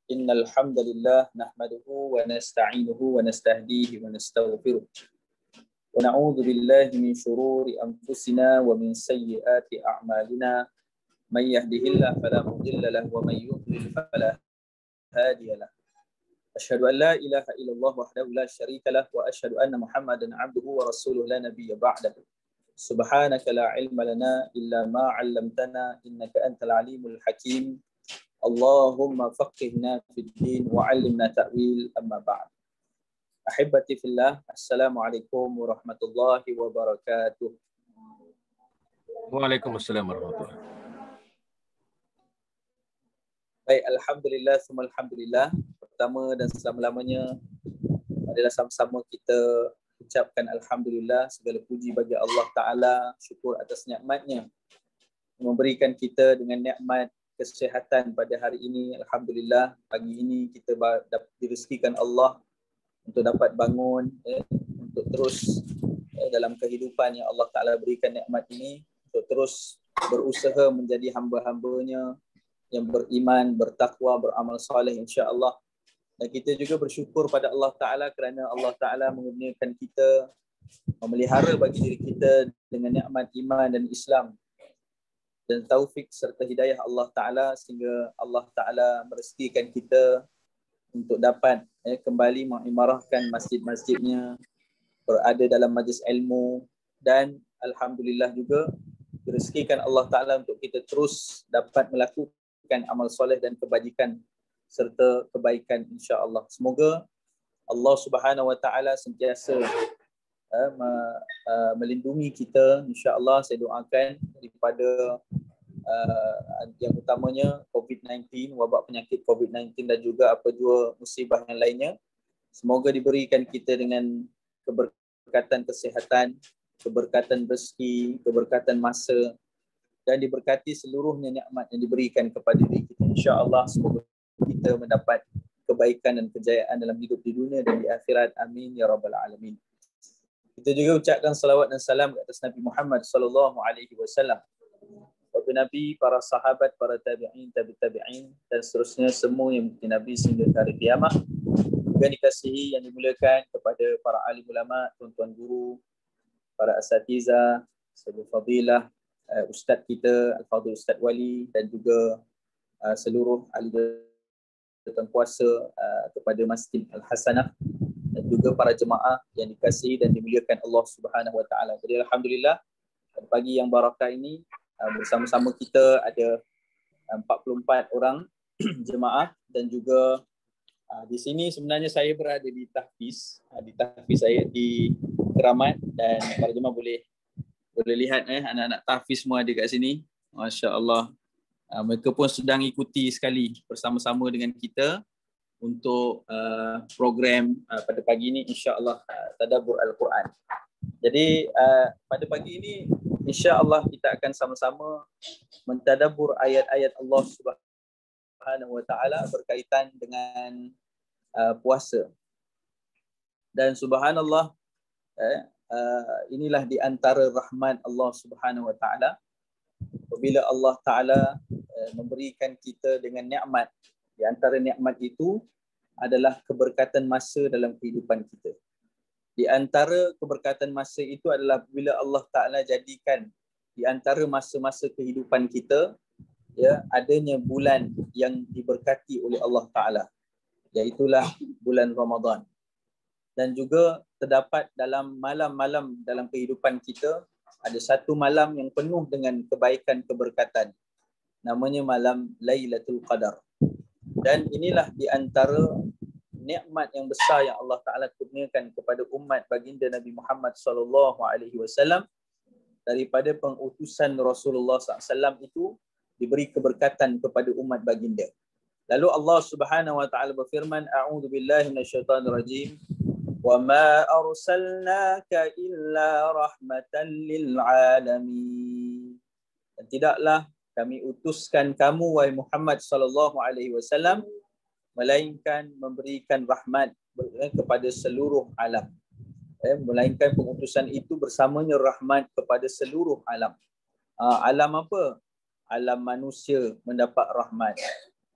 إن الحمد لله نحمده ونستعينه ونستهديه ونستغفره ونعوذ بالله من شرور أنفسنا ومن سيئات أعمالنا من يهده الله فلا مضل له ومن يضلل فلا هادي له أشهد أن لا إله إلا الله وحده لا شريك له وأشهد أن محمدا عبده ورسوله لا نبي بعده سبحانك لا علم لنا إلا ما علمتنا إنك أنت العليم الحكيم اللهم فقهنا في الدين وعلمنا تأويل أما بعد أحبتي في الله السلام عليكم ورحمة الله وبركاته. Waalaikumsalam warahmatullahi. Baik, alhamdulillah summa alhamdulillah. Pertama dan selama-lamanya adalah sama-sama kita ucapkan alhamdulillah, segala puji bagi Allah Taala, syukur atas nikmatnya memberikan kita dengan nikmat kesihatan pada hari ini. Alhamdulillah, pagi ini kita direzekikan Allah untuk dapat bangun, untuk terus dalam kehidupan yang Allah Ta'ala berikan nikmat ini, untuk terus berusaha menjadi hamba-hambanya yang beriman, bertakwa, beramal soleh insya-Allah. Dan kita juga bersyukur pada Allah Ta'ala kerana Allah Ta'ala mengurniakan kita, memelihara bagi diri kita dengan nikmat iman dan Islam dan taufik serta hidayah Allah Ta'ala, sehingga Allah Ta'ala merezekikan kita untuk dapat kembali mengimarahkan masjid-masjidnya, berada dalam majlis ilmu, dan alhamdulillah juga direzekikan Allah Ta'ala untuk kita terus dapat melakukan amal soleh dan kebajikan serta kebaikan insya-Allah. Semoga Allah Subhanahu Wa Ta'ala sentiasa melindungi kita insya-Allah. Saya doakan daripada yang utamanya COVID-19, wabak penyakit COVID-19 dan juga apa jua musibah yang lainnya. Semoga diberikan kita dengan keberkatan kesihatan, keberkatan rezeki, keberkatan masa, dan diberkati seluruhnya nikmat yang diberikan kepada diri kita insya-Allah. Semoga kita mendapat kebaikan dan kejayaan dalam hidup di dunia dan di akhirat. Amin ya rabbal alamin. Kita juga ucapkan salawat dan salam ke atas Nabi Muhammad sallallahu alaihi wasallam, kepada Nabi, para sahabat, para tabi'in, tabi'in dan seterusnya semua yang mengikuti Nabi sehingga hari kiamat. Juga dikasihi yang dimuliakan kepada para alim ulama, tuan-tuan guru, para asatiza, Sayyidul Fadilah, Ustaz kita Al-Fadhil Ustaz Wali, dan juga seluruh ahli dan puasa kepada Masjid Al-Hasanah, dan juga para jemaah yang dikasihi dan dimuliakan Allah Subhanahu Wa Ta'ala. Jadi alhamdulillah, pada pagi yang barakah ini bersama-sama kita ada 44 orang jemaah, dan juga di sini sebenarnya saya berada di tahfiz saya di Keramat, dan para jemaah boleh lihat anak-anak tahfiz semua ada kat sini. Masya-Allah. Mereka pun sedang ikuti sekali bersama-sama dengan kita untuk program pada pagi ini insya-Allah, tadabbur Al-Quran. Jadi pada pagi ini insya-Allah kita akan sama-sama mentadabbur ayat-ayat Allah Subhanahu Wa Ta'ala berkaitan dengan puasa. Dan subhanallah, inilah di antara rahmat Allah Subhanahu Wa Ta'ala apabila Allah Ta'ala memberikan kita dengan nikmat. Di antara nikmat itu adalah keberkatan masa dalam kehidupan kita. Di antara keberkatan masa itu adalah bila Allah Ta'ala jadikan di antara masa-masa kehidupan kita, ya, adanya bulan yang diberkati oleh Allah Ta'ala, iaitulah bulan Ramadan. Dan juga terdapat dalam malam-malam dalam kehidupan kita, ada satu malam yang penuh dengan kebaikan keberkatan, namanya malam Lailatul Qadar. Dan inilah di antara nikmat yang besar yang Allah Ta'ala kurniakan kepada umat baginda Nabi Muhammad sallallahu alaihi wasallam. Daripada pengutusan Rasulullah SAW itu diberi keberkatan kepada umat baginda. Lalu Allah Subhanahu Wa Ta'ala berfirman, A'udzu billahi minasyaitonir rajim. Wa ma arsalnaka illa rahmatan lil alamin. Dan tidaklah kami utuskan kamu wahai Muhammad sallallahu alaihi wasallam melainkan memberikan rahmat kepada seluruh alam. Melainkan pengutusan itu bersamanya rahmat kepada seluruh alam. Alam apa? Alam manusia mendapat rahmat.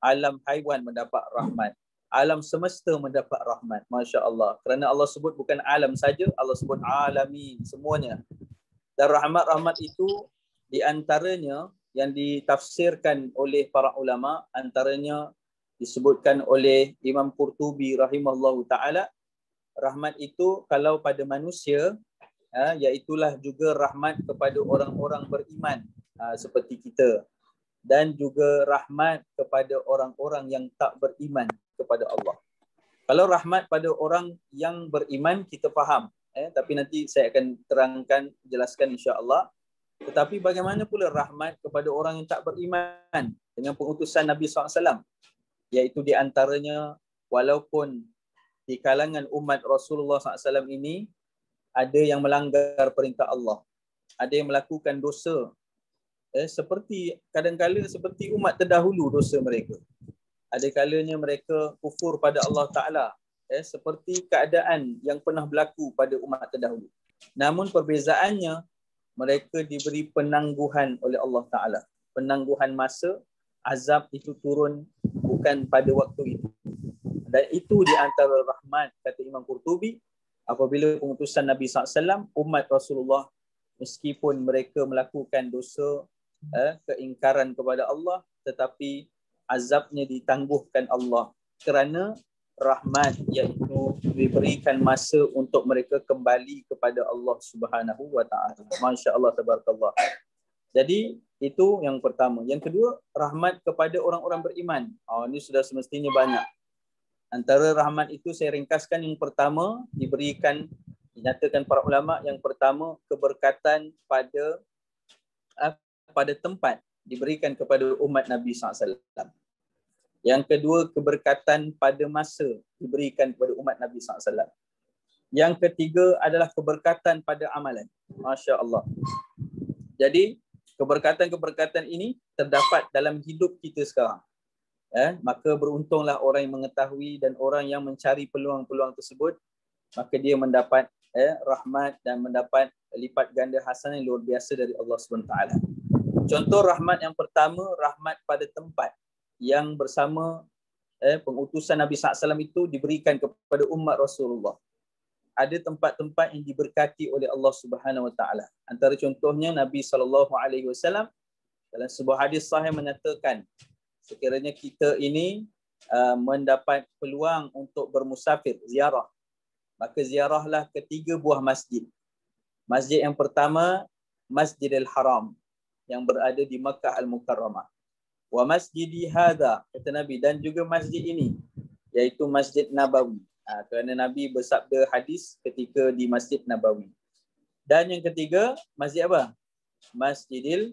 alam haiwan mendapat rahmat, alam semesta mendapat rahmat. Masya Allah. Kerana Allah sebut bukan alam saja, Allah sebut alamin, semuanya. Dan rahmat-rahmat itu di antaranya yang ditafsirkan oleh para ulama, antaranya disebutkan oleh Imam Qurtubi rahimahullahu ta'ala, rahmat itu kalau pada manusia, iaitulah juga rahmat kepada orang-orang beriman seperti kita, dan juga rahmat kepada orang-orang yang tak beriman kepada Allah. Kalau rahmat pada orang yang beriman kita faham, tapi nanti saya akan terangkan, jelaskan insya-Allah. Tetapi bagaimana pula rahmat kepada orang yang tak beriman dengan pengutusan Nabi SAW, iaitu di antaranya walaupun di kalangan umat Rasulullah SAW ini ada yang melanggar perintah Allah, ada yang melakukan dosa, seperti kadang-kala seperti umat terdahulu dosa mereka. Ada kalanya mereka kufur pada Allah Ta'ala, seperti keadaan yang pernah berlaku pada umat terdahulu. Namun perbezaannya, mereka diberi penangguhan oleh Allah Ta'ala. Penangguhan masa, azab itu turun bukan pada waktu itu. Dan itu di antara rahmat, kata Imam Qurtubi, apabila pengutusan Nabi SAW, umat Rasulullah, meskipun mereka melakukan dosa, keingkaran kepada Allah, tetapi azabnya ditangguhkan Allah kerana rahmat, iaitu diberikan masa untuk mereka kembali kepada Allah Subhanahu wa taala. Masya-Allah, tabarakallah. Jadi itu yang pertama. Yang kedua, rahmat kepada orang-orang beriman. Ini sudah semestinya banyak. Antara rahmat itu saya ringkaskan, yang pertama diberikan, dinyatakan para ulama, yang pertama keberkatan pada tempat diberikan kepada umat Nabi SAW. Yang kedua, keberkatan pada masa diberikan kepada umat Nabi SAW. Yang ketiga adalah keberkatan pada amalan. Masya Allah. Jadi, keberkatan-keberkatan ini terdapat dalam hidup kita sekarang. Maka beruntunglah orang yang mengetahui dan orang yang mencari peluang-peluang tersebut, maka dia mendapat rahmat dan mendapat lipat ganda hasanah yang luar biasa dari Allah SWT. Contoh rahmat yang pertama, rahmat pada tempat yang bersama pengutusan Nabi SAW itu diberikan kepada umat Rasulullah. Ada tempat-tempat yang diberkati oleh Allah Subhanahu Wa Taala. Antara contohnya Nabi SAW dalam sebuah hadis sahih menyatakan, sekiranya kita ini mendapat peluang untuk bermusafir, ziarah, maka ziarahlah ketiga buah masjid. Masjid yang pertama, Masjidil Haram yang berada di Makkah Al-Mukarramah. Wa masjidi hadha, kata Nabi, dan juga masjid ini, iaitu Masjid Nabawi. Kerana Nabi bersabda hadis ketika di Masjid Nabawi. Dan yang ketiga, masjid apa? Masjidil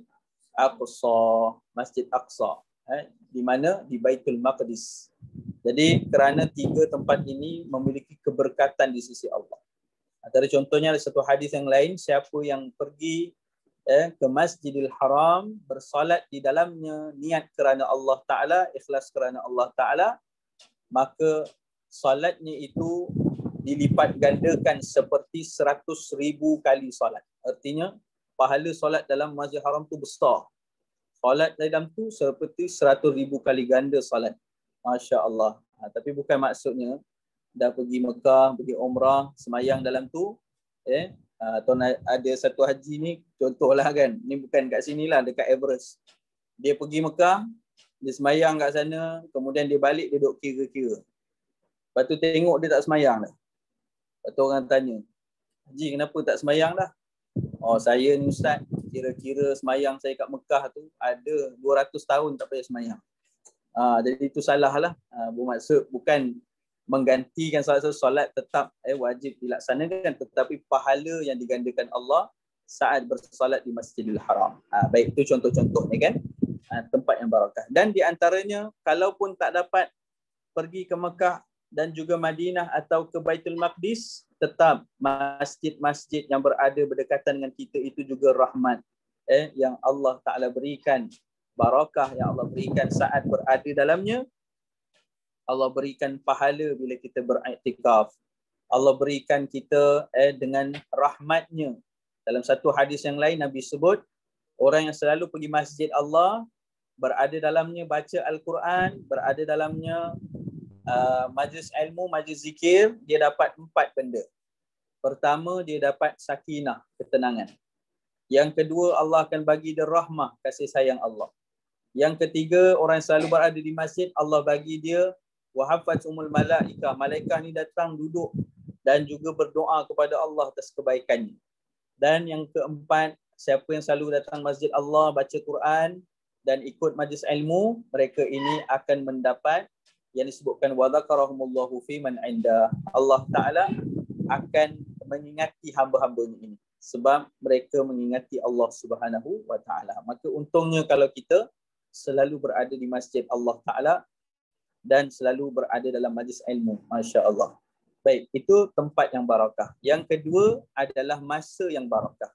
Aqsa, Masjid Aqsa, di mana? Di Baitul Maqdis. Jadi kerana tiga tempat ini memiliki keberkatan di sisi Allah. Antara contohnya ada satu hadis yang lain, siapa yang pergi ke Masjidil Haram, bersolat di dalamnya, niat kerana Allah Ta'ala, ikhlas kerana Allah Ta'ala, maka solatnya itu dilipat gandakan seperti 100,000 kali solat. Artinya, pahala solat dalam Masjidil Haram tu besar. Solat dalam tu seperti 100,000 kali ganda solat. Masya Allah. Tapi bukan maksudnya dah pergi Mekah, pergi Umrah, semayang dalam tu, atau ada satu haji ni, contohlah kan, ni bukan kat sini lah, dekat Everest. Dia pergi Mekah, dia semayang kat sana, kemudian dia balik, dia duduk kira-kira. Lepas tu tengok dia tak semayang dah. Lepas tu orang tanya, Haji kenapa tak semayang dah? Saya ni Ustaz, kira-kira semayang saya kat Mekah tu ada 200 tahun tak payah semayang. Jadi itu salah lah. Bermaksud bukan menggantikan solat tetap wajib dilaksanakan, tetapi pahala yang digandakan Allah saat bersolat di Masjidil Haram. Baik, itu contoh-contohnya kan, tempat yang barakah. Dan di antaranya, kalaupun tak dapat pergi ke Mekah dan juga Madinah atau ke Baitul Maqdis, tetap masjid-masjid yang berada berdekatan dengan kita itu juga rahmat yang Allah Ta'ala berikan, barakah yang Allah berikan saat berada dalamnya. Allah berikan pahala bila kita beriktikaf. Allah berikan kita dengan rahmatnya. Dalam satu hadis yang lain Nabi sebut, orang yang selalu pergi masjid Allah, berada dalamnya baca Al-Quran, berada dalamnya majlis ilmu, majlis zikir, dia dapat 4 benda. Pertama, dia dapat sakinah, ketenangan. Yang kedua, Allah akan bagi dia rahmah, kasih sayang Allah. Yang ketiga, orang yang selalu berada di masjid, Allah bagi dia wahafatumul malaika, malaikat ni datang duduk dan juga berdoa kepada Allah atas kebaikannya. Dan yang keempat, siapa yang selalu datang masjid Allah, baca Quran dan ikut majlis ilmu, mereka ini akan mendapat yang disebutkan wa dzakarahumullahu fi man inda. Allah Taala akan mengingati hamba-hambanya ini sebab mereka mengingati Allah Subhanahu wa taala. Maka untungnya kalau kita selalu berada di masjid Allah Taala dan selalu berada dalam majlis ilmu. Masya-Allah. Baik, itu tempat yang barakah. Yang kedua adalah masa yang barakah.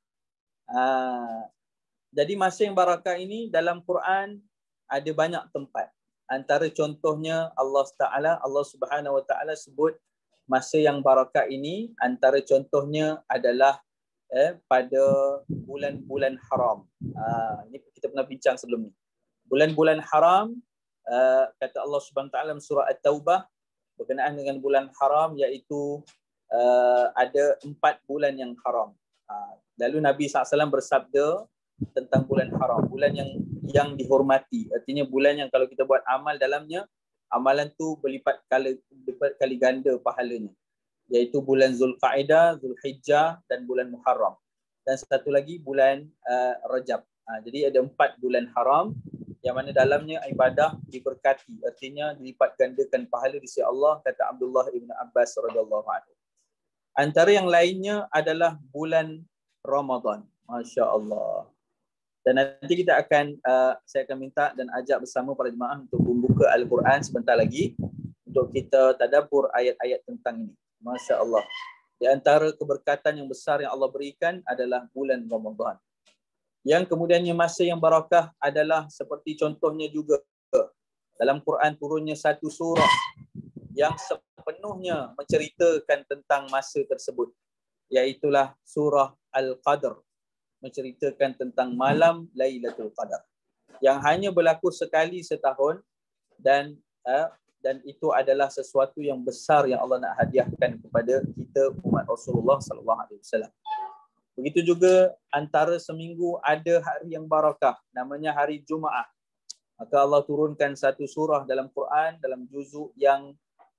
Jadi masa yang barakah ini dalam Quran ada banyak tempat. Antara contohnya Allah Subhanahu wa taala sebut masa yang barakah ini, antara contohnya adalah pada bulan-bulan haram. Ini kita pernah bincang sebelum ni. Bulan-bulan haram, kata Allah Subhanahu wa taala dalam surah At-Taubah berkenaan dengan bulan haram, iaitu ada 4 bulan yang haram. Lalu Nabi SAW bersabda tentang bulan haram, bulan yang dihormati. Artinya bulan yang kalau kita buat amal dalamnya, amalan tu berlipat kali ganda pahalanya. Iaitu bulan Zulqa'dah, Zulhijjah dan bulan Muharram. Dan satu lagi bulan Rajab. Jadi ada 4 bulan haram yang mana dalamnya ibadah diberkati. Artinya dilipat gandakan pahala di sisi Allah, kata Abdullah ibn Abbas radhiyallahu anhu. Antara yang lainnya adalah bulan Ramadan. Masya Allah. Dan nanti kita akan, saya akan minta dan ajak bersama para jemaah untuk membuka Al-Quran sebentar lagi untuk kita tadabbur ayat-ayat tentang ini. Masya Allah. Di antara keberkatan yang besar yang Allah berikan adalah bulan Ramadan. Yang kemudiannya masa yang barakah adalah seperti contohnya juga dalam Quran turunnya satu surah yang sepenuhnya menceritakan tentang masa tersebut, iaitulah surah Al-Qadr, menceritakan tentang malam Lailatul Qadar yang hanya berlaku sekali setahun dan itu adalah sesuatu yang besar yang Allah nak hadiahkan kepada kita umat Rasulullah sallallahu alaihi wasallam. Begitu juga antara seminggu ada hari yang barakah, namanya hari Jumaat. Maka Allah turunkan satu surah dalam Quran dalam juzuk yang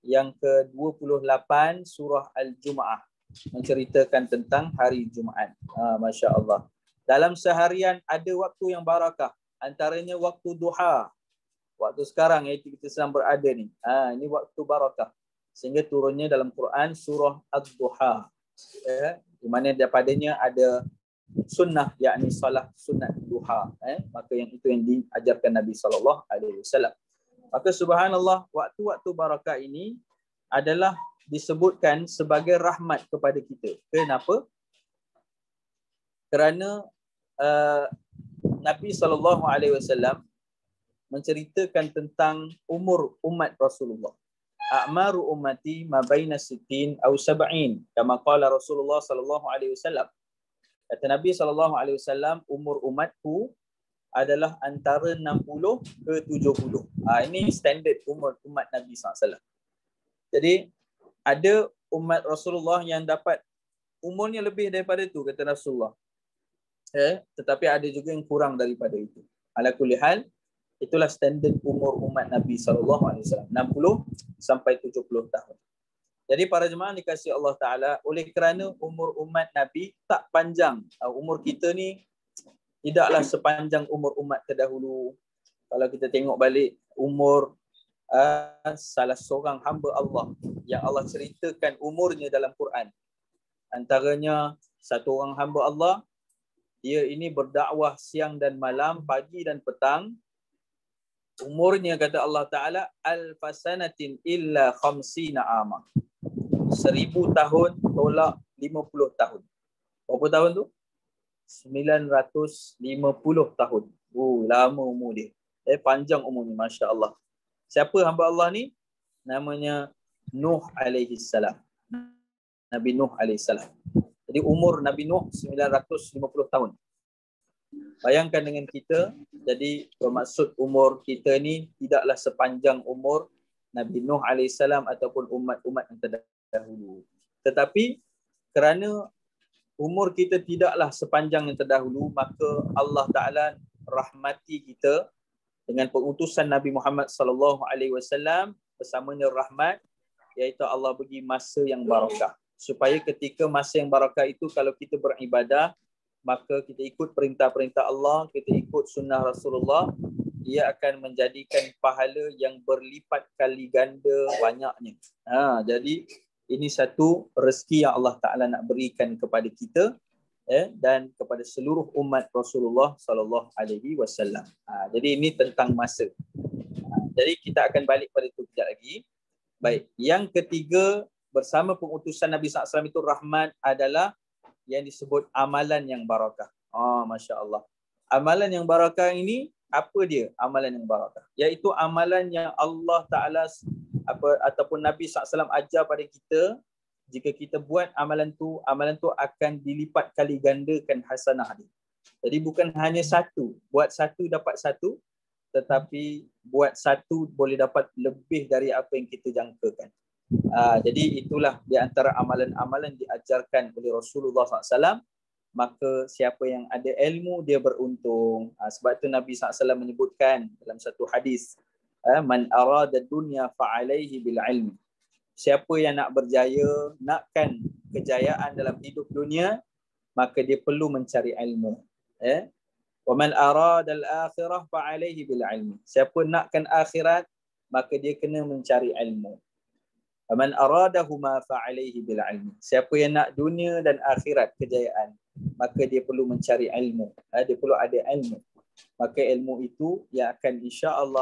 ke-28 surah Al-Jumu'ah, menceritakan tentang hari Jumaat. Masya Allah. Dalam seharian ada waktu yang barakah, antaranya waktu duha. Waktu sekarang iaitu kita sedang berada ni. Ini waktu barakah. Sehingga turunnya dalam Quran surah Ad-Duha. Di mana daripadanya ada sunnah, yakni salat sunat duha. Maka yang itu yang diajarkan Nabi SAW. Maka subhanallah, waktu-waktu barakah ini adalah disebutkan sebagai rahmat kepada kita. Kenapa? Kerana Nabi SAW menceritakan tentang umur umat Rasulullah. A'maru ummati ma baina 60 atau 70, kama qala Rasulullah sallallahu alaihi wasallam. Kata Nabi sallallahu alaihi wasallam, umur umatku adalah antara 60 ke 70. Ini standard umur umat Nabi sallallahu alaihi wasallam. Jadi ada umat Rasulullah yang dapat umurnya lebih daripada itu, kata Rasulullah. Tetapi ada juga yang kurang daripada itu. Ala kulli hal, itulah standard umur umat Nabi SAW, 60 sampai 70 tahun. Jadi para jemaah dikasihi Allah Ta'ala, oleh kerana umur umat Nabi tak panjang. Umur kita ni tidaklah sepanjang umur umat terdahulu. Kalau kita tengok balik umur salah seorang hamba Allah yang Allah ceritakan umurnya dalam Quran. Antaranya satu orang hamba Allah, dia ini berdakwah siang dan malam, pagi dan petang. Umurnya kata Allah Ta'ala alfasanatin illa khamsina ama. 1000 tahun tolak 50 tahun. Berapa tahun tu? 950 tahun. Lama umur dia. Panjang umur ni, Masya Allah. Siapa hamba Allah ni? Namanya Nuh alaihi salam. Nabi Nuh alaihi salam. Jadi umur Nabi Nuh 950 tahun. Bayangkan dengan kita, jadi bermaksud umur kita ni tidaklah sepanjang umur Nabi Nuh AS ataupun umat-umat yang terdahulu. Tetapi kerana umur kita tidaklah sepanjang yang terdahulu, maka Allah Ta'ala rahmati kita dengan pengutusan Nabi Muhammad SAW bersamanya rahmat, iaitu Allah bagi masa yang barakah. Supaya ketika masa yang barakah itu, kalau kita beribadah, maka kita ikut perintah-perintah Allah, kita ikut sunnah Rasulullah, ia akan menjadikan pahala yang berlipat kali ganda banyaknya. Jadi ini satu rezeki yang Allah Ta'ala nak berikan kepada kita dan kepada seluruh umat Rasulullah SAW. Jadi ini tentang masa. Jadi kita akan balik pada itu kejap lagi. Baik, yang ketiga, bersama pengutusan Nabi SAW itu rahmat adalah yang disebut amalan yang barakah. Masya Allah. Amalan yang barakah ini, apa dia amalan yang barakah? Iaitu amalan yang Allah Ta'ala ataupun Nabi SAW ajar pada kita, jika kita buat amalan tu akan dilipat kali gandakan hasanah dia. Jadi bukan hanya satu, buat satu dapat satu, tetapi buat satu boleh dapat lebih dari apa yang kita jangkakan. Jadi itulah di antara amalan-amalan diajarkan oleh Rasulullah SAW. Maka siapa yang ada ilmu, dia beruntung. Sebab itu Nabi SAW menyebutkan dalam satu hadis, man arada dunya fa'alaihi bil ilmi. Siapa yang nak berjaya, nakkan kejayaan dalam hidup dunia, maka dia perlu mencari ilmu. Wa man arada al akhirah fa'alaihi bil ilmi. Siapa nakkan akhirat, maka dia kena mencari ilmu. Man aradahuma fa'alaihi bil ilmi. Siapa yang nak dunia dan akhirat kejayaan, maka dia perlu mencari ilmu. Dia perlu ada ilmu. Maka ilmu itu yang akan insya-Allah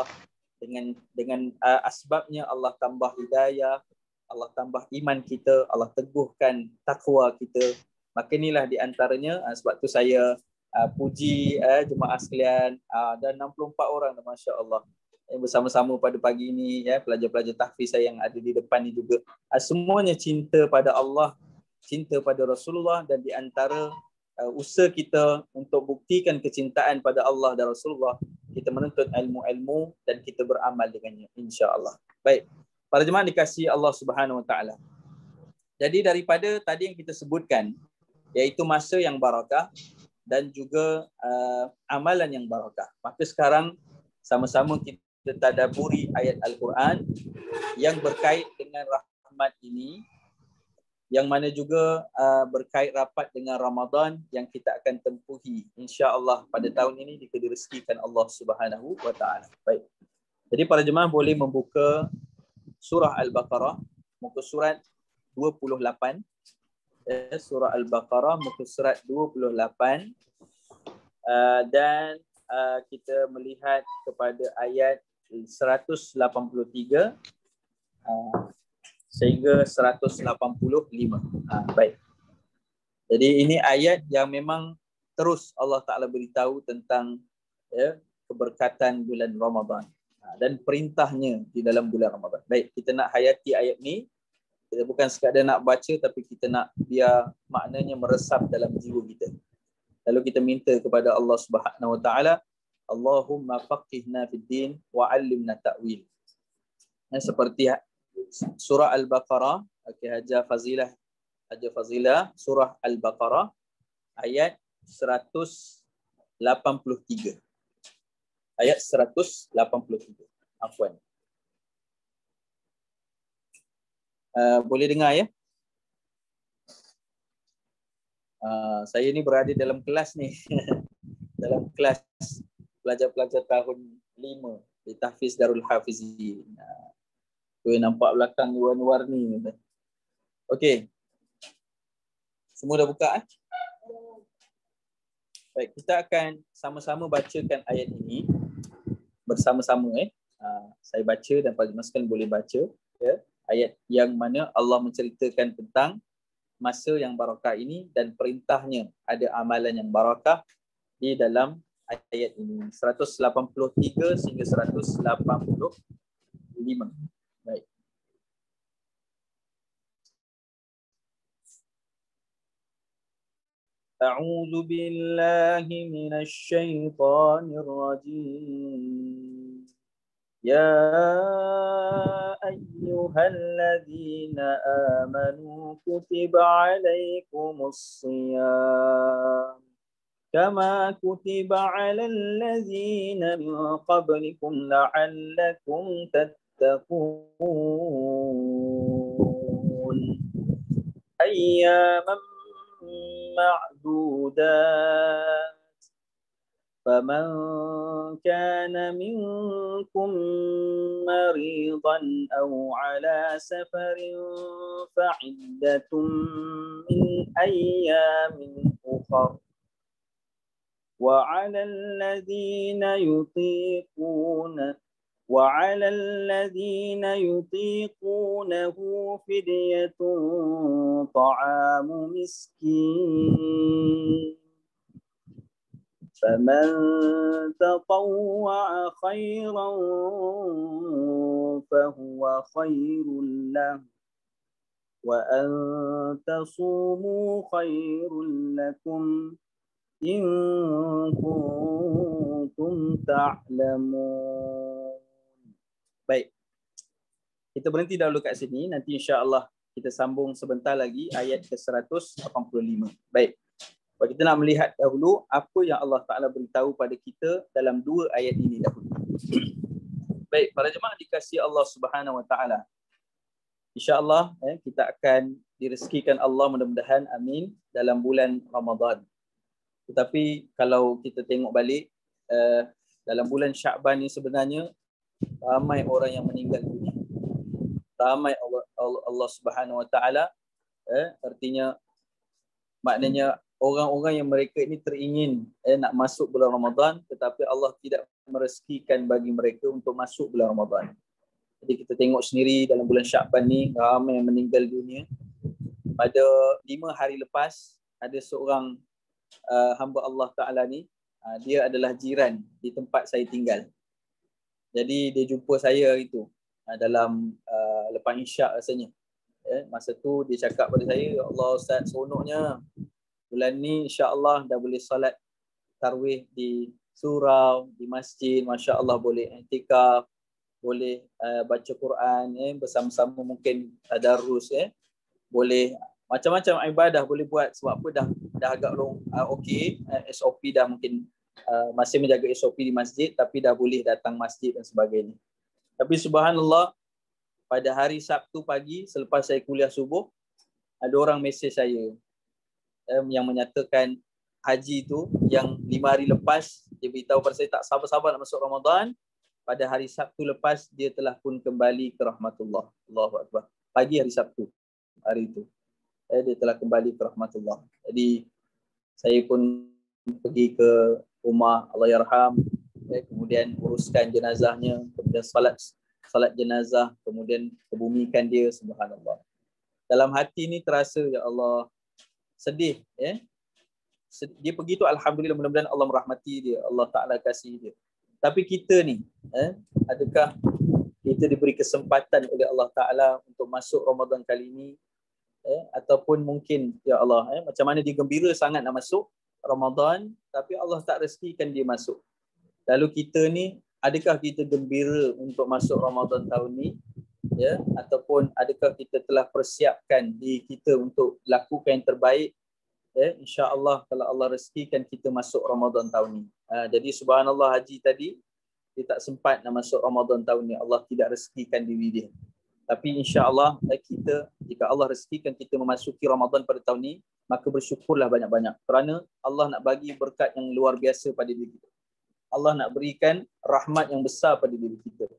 dengan asbabnya Allah tambah hidayah, Allah tambah iman kita, Allah teguhkan takwa kita. Maka inilah di antaranya, sebab tu saya puji jemaah sekalian, dan 64 orang, masya-Allah. Bersama-sama pada pagi ini, pelajar-pelajar tahfiz saya yang ada di depan ni juga, semuanya cinta pada Allah, cinta pada Rasulullah, dan di antara usaha kita untuk buktikan kecintaan pada Allah dan Rasulullah, kita menuntut ilmu-ilmu dan kita beramal dengannya, insya-Allah. Baik, para jemaah dikasihi Allah Subhanahu Wa Taala. Jadi daripada tadi yang kita sebutkan, iaitu masa yang barakah dan juga amalan yang barakah, maka sekarang sama-sama kita tadabburi ayat Al-Quran yang berkait dengan rahmat ini, yang mana juga berkait rapat dengan Ramadan yang kita akan tempuhi insya-Allah pada tahun ini jika direzekikan Allah Subhanahu Wa Taala. Baik. Jadi para jemaah boleh membuka surah Al-Baqarah, muka surat 28. Surah Al-Baqarah, muka surat 28. Dan kita melihat kepada ayat 183 sehingga 185. Baik. Jadi ini ayat yang memang terus Allah Ta'ala beritahu tentang keberkatan bulan Ramadan dan perintahnya di dalam bulan Ramadan. Baik, kita nak hayati ayat ni. Kita bukan sekadar nak baca, tapi kita nak biar maknanya meresap dalam jiwa kita. Lalu kita minta kepada Allah Subhanahu Wa Taala, Allahumma faqihna fid din wa 'allimna ta'wil. Seperti surah Al-Baqarah, Hajar Fazilah, surah Al-Baqarah ayat 183. Ayat 183. Afwan. Boleh dengar ya? Saya ni berada dalam kelas ni. Dalam kelas pelajar-pelajar tahun 5 di Tahfiz Darul Hafizin. Tu nampak belakang warna-warni. Okey. Semua dah buka? Baik, kita akan sama-sama bacakan ayat ini bersama-sama. Saya baca dan para jemaah sekalian boleh baca. Ayat yang mana Allah menceritakan tentang masa yang barakah ini dan perintahnya ada amalan yang barakah di dalam ayat ini. 183 sehingga 185. Baik. أعوذ بالله من الشيطان الرجيم يا أيها الذين آمنوا كتب عليكم الصيام كما كتب على الذين من قبلكم لعلكم تتقون أياما معدودات فمن كان منكم مريضا أو على سفر فعدة من أيام أخر وعلى الذين يطيقونه فدية طعام مسكين فمن تطوع خيرا فهو خير له وأن تصوموا خير لكم إن كنتم تعلمون. Baik, kita berhenti dahulu kat sini. Nanti insya-Allah kita sambung sebentar lagi ayat ke-185. Baik. Kita nak melihat dahulu apa yang Allah Ta'ala beritahu pada kita dalam dua ayat ini dahulu. Baik, para jemaah dikasihi Allah Subhanahu Wa Ta'ala. InsyaAllah kita akan direzekikan Allah mudah-mudahan, amin, dalam bulan Ramadan. Tetapi kalau kita tengok balik, dalam bulan Sya'ban ni sebenarnya ramai orang yang meninggal dunia. Ramai Allah Subhanahu Wa Ta'ala, artinya maknanya orang-orang yang mereka ini teringin nak masuk bulan Ramadan, tetapi Allah tidak merezekikan bagi mereka untuk masuk bulan Ramadan. Jadi kita tengok sendiri dalam bulan Sya'ban ni ramai yang meninggal dunia. Pada 5 hari lepas ada seorang hamba Allah Ta'ala ni, dia adalah jiran di tempat saya tinggal. Jadi dia jumpa saya hari tu dalam lepas Isyak rasanya. Masa tu dia cakap pada saya, "Ya Allah Ustaz, seronoknya bulan ni insya-Allah dah boleh solat tarawih di surau, di masjid, masya-Allah boleh i'tikaf, boleh baca Quran bersama-sama, mungkin tadarrus, boleh macam-macam ibadah boleh buat sebab apa dah agak okey, SOP dah mungkin masih menjaga SOP di masjid tapi dah boleh datang masjid dan sebagainya." Tapi subhanallah, pada hari Sabtu pagi selepas saya kuliah subuh, ada orang mesej saya yang menyatakan haji tu yang 5 hari lepas dia beritahu pada saya tak sabar-sabar nak masuk Ramadan. Pada hari Sabtu lepas dia telah pun kembali ke rahmatullah. Allahu Akbar. Pagi hari Sabtu hari itu dia telah kembali ke rahmatullah. Jadi saya pun pergi ke rumah Allahyarham, kemudian uruskan jenazahnya, kemudian salat jenazah, kemudian kebumikan dia. Subhanallah, dalam hati ni terasa, ya Allah, sedih. Dia pergi tu alhamdulillah, mudah-mudahan Allah merahmati dia, Allah Ta'ala kasih dia. Tapi kita ni, adakah kita diberi kesempatan oleh Allah Ta'ala untuk masuk Ramadan kali ini? Ataupun mungkin, ya Allah, macam mana dia gembira sangat nak masuk Ramadan, tapi Allah tak rezekikan dia masuk. Lalu kita ni, adakah kita gembira untuk masuk Ramadan tahun ni? Ataupun adakah kita telah persiapkan diri kita untuk lakukan yang terbaik? InsyaAllah kalau Allah rezekikan kita masuk Ramadan tahun ni. Jadi subhanallah, haji tadi dia tak sempat nak masuk Ramadan tahun ni. Allah tidak rezekikan diri dia. Tapi insyaAllah kita, jika Allah rezekikan kita memasuki Ramadan pada tahun ni, maka bersyukurlah banyak-banyak. Kerana Allah nak bagi berkat yang luar biasa pada diri kita. Allah nak berikan rahmat yang besar pada diri kita.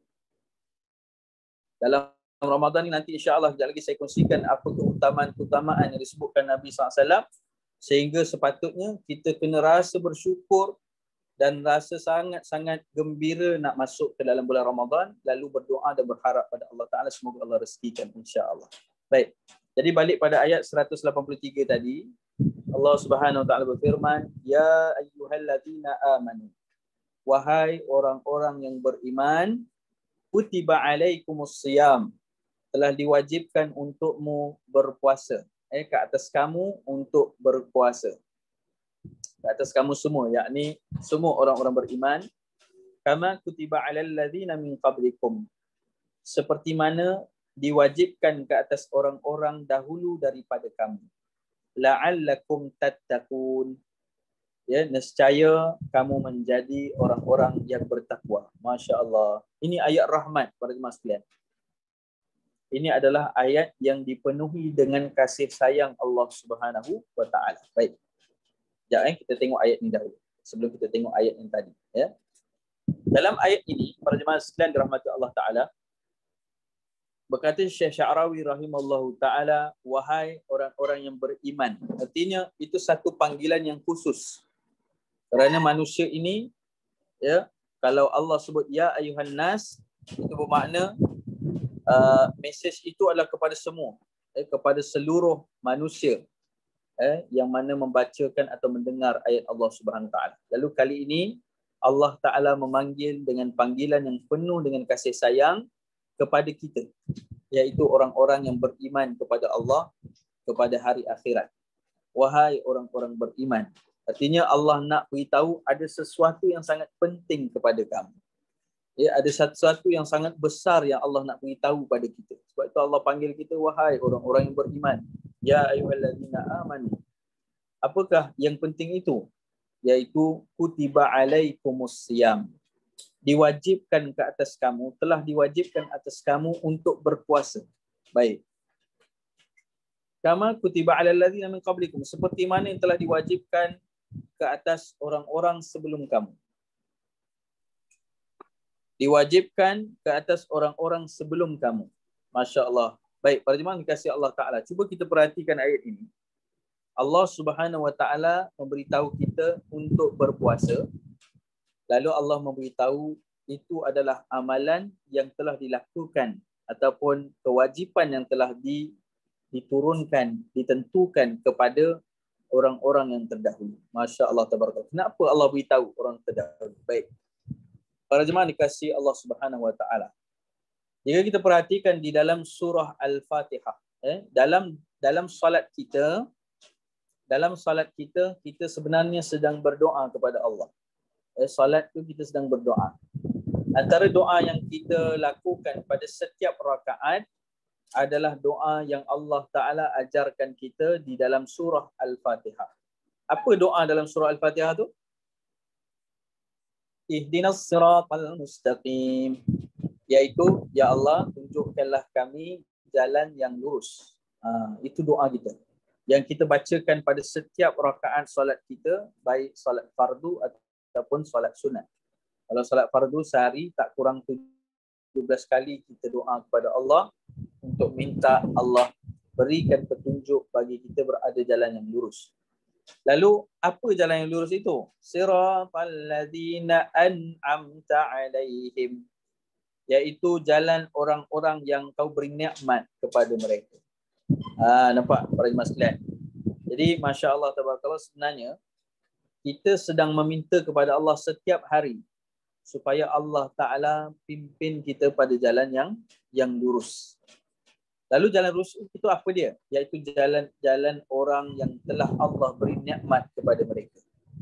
Dalam Ramadan ni nanti insya-Allah sekejap lagi saya kongsikan apa keutamaan yang disebutkan Nabi SAW, sehingga sepatutnya kita kena rasa bersyukur dan rasa sangat-sangat gembira nak masuk ke dalam bulan Ramadan, lalu berdoa dan berharap pada Allah Ta'ala semoga Allah rezekikan insya-Allah. Baik. Jadi balik pada ayat 183 tadi, Allah Subhanahu Wa Ta'ala berfirman, "Ya ayyuhallazina amanu." Wahai orang-orang yang beriman, kutiba alaikumus siyam, telah diwajibkan untukmu berpuasa. Ke atas kamu untuk berpuasa. ke atas kamu semua, yakni semua orang-orang beriman, kama kutiba 'alal ladzina min qablikum, seperti mana diwajibkan ke atas orang-orang dahulu daripada kamu, la'allakum tattaqun, ya, nescaya kamu menjadi orang-orang yang bertakwa. Masya-Allah. Ini ayat rahmat para jemaah sekalian. Ini adalah ayat yang dipenuhi dengan kasih sayang Allah Subhanahu wa taala. Baik. Sekejap kita tengok ayat ini dahulu sebelum kita tengok ayat yang tadi, ya. Dalam ayat ini para jemaah sekalian dirahmati Allah taala, berkata Syekh Sya'rawi rahimallahu taala, wahai orang-orang yang beriman. Artinya itu satu panggilan yang khusus. Kerana manusia ini, ya, kalau Allah sebut ya ayuhan nas, itu bermakna mesej itu adalah kepada semua, kepada seluruh manusia yang mana membacakan atau mendengar ayat Allah Subhanahu Wa Taala. Lalu kali ini Allah Taala memanggil dengan panggilan yang penuh dengan kasih sayang kepada kita, iaitu orang-orang yang beriman kepada Allah, kepada hari akhirat. Wahai orang-orang beriman. Artinya Allah nak beritahu ada sesuatu yang sangat penting kepada kamu. Ya, ada sesuatu yang sangat besar yang Allah nak beritahu pada kita. Sebab itu Allah panggil kita, wahai orang-orang yang beriman. Ya ayyuhallazina amanu. Apakah yang penting itu? Yaitu kutiba alaikumus siyam. Diwajibkan ke atas kamu, telah diwajibkan atas kamu untuk berpuasa. Baik. Kama kutiba alal ladzina min qablikum, seperti mana yang telah diwajibkan ke atas orang-orang sebelum kamu. Diwajibkan ke atas orang-orang sebelum kamu. Masya Allah. Baik, para jemaah dikasihi Allah Ta'ala. Cuba kita perhatikan ayat ini. Allah Subhanahu Wa Ta'ala memberitahu kita untuk berpuasa. Lalu Allah memberitahu itu adalah amalan yang telah dilakukan ataupun kewajipan yang telah diturunkan, ditentukan kepada orang-orang yang terdahulu. Masya Allah Tabaraka. Kenapa Allah beritahu orang terdahulu? Baik. Para jemaah dikasihi Allah Subhanahu Wa Taala. Jika kita perhatikan di dalam surah Al-Fatihah, dalam salat kita, kita sebenarnya sedang berdoa kepada Allah. Salat itu kita sedang berdoa. Antara doa yang kita lakukan pada setiap rakaat adalah doa yang Allah Ta'ala ajarkan kita di dalam surah Al-Fatihah. Apa doa dalam surah Al-Fatihah tu? Ihdinas siratal mustaqim. Iaitu, ya Allah, tunjukkanlah kami jalan yang lurus. Itu doa kita. Yang kita bacakan pada setiap rakaat solat kita, baik solat fardu ataupun solat sunat. Kalau solat fardu sehari tak kurang 17 kali kita doa kepada Allah untuk minta Allah berikan petunjuk bagi kita berada jalan yang lurus. Lalu apa jalan yang lurus itu? Siratal ladzina an'amta alaihim, iaitu jalan orang-orang yang kau beri nikmat kepada mereka. Nampak para jemaah sekalian? Jadi masya-Allah tabarakallah, sebenarnya kita sedang meminta kepada Allah setiap hari supaya Allah Ta'ala pimpin kita pada jalan yang lurus. Lalu jalan lurus itu apa dia? Iaitu jalan orang yang telah Allah beri nikmat kepada mereka.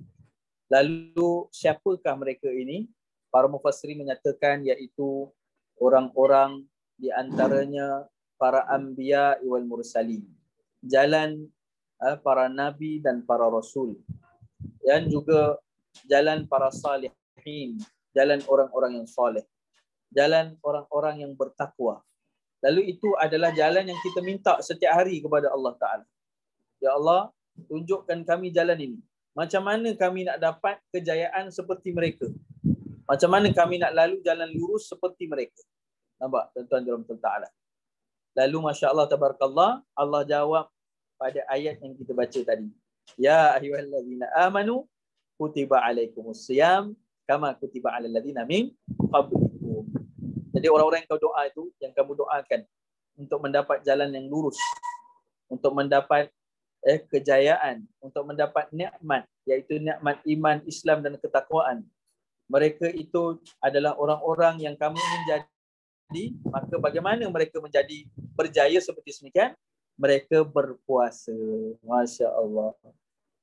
Lalu siapakah mereka ini? Para mufassirin menyatakan iaitu orang-orang di antaranya para anbiya wal mursalin. Jalan para nabi dan para rasul. Dan juga jalan para salihin, jalan orang-orang yang soleh, jalan orang-orang yang bertakwa. Lalu itu adalah jalan yang kita minta setiap hari kepada Allah Ta'ala. Ya Allah, tunjukkan kami jalan ini. Macam mana kami nak dapat kejayaan seperti mereka? Macam mana kami nak lalu jalan lurus seperti mereka? Nampak tuan-tuan dirahmati Ta'ala. Lalu Masya Allah Tabarakallah, Allah jawab pada ayat yang kita baca tadi. Ya ayyuhallazina amanu kutiba alaikumus siyam kama kutiba alal ladzina min qablikum. Jadi orang-orang yang kau doa itu, yang kamu doakan untuk mendapat jalan yang lurus, untuk mendapat kejayaan, untuk mendapat nikmat, iaitu nikmat iman, Islam dan ketakwaan. Mereka itu adalah orang-orang yang kamu menjadi, maka bagaimana mereka menjadi berjaya seperti semikian? Mereka berpuasa. Masya Allah.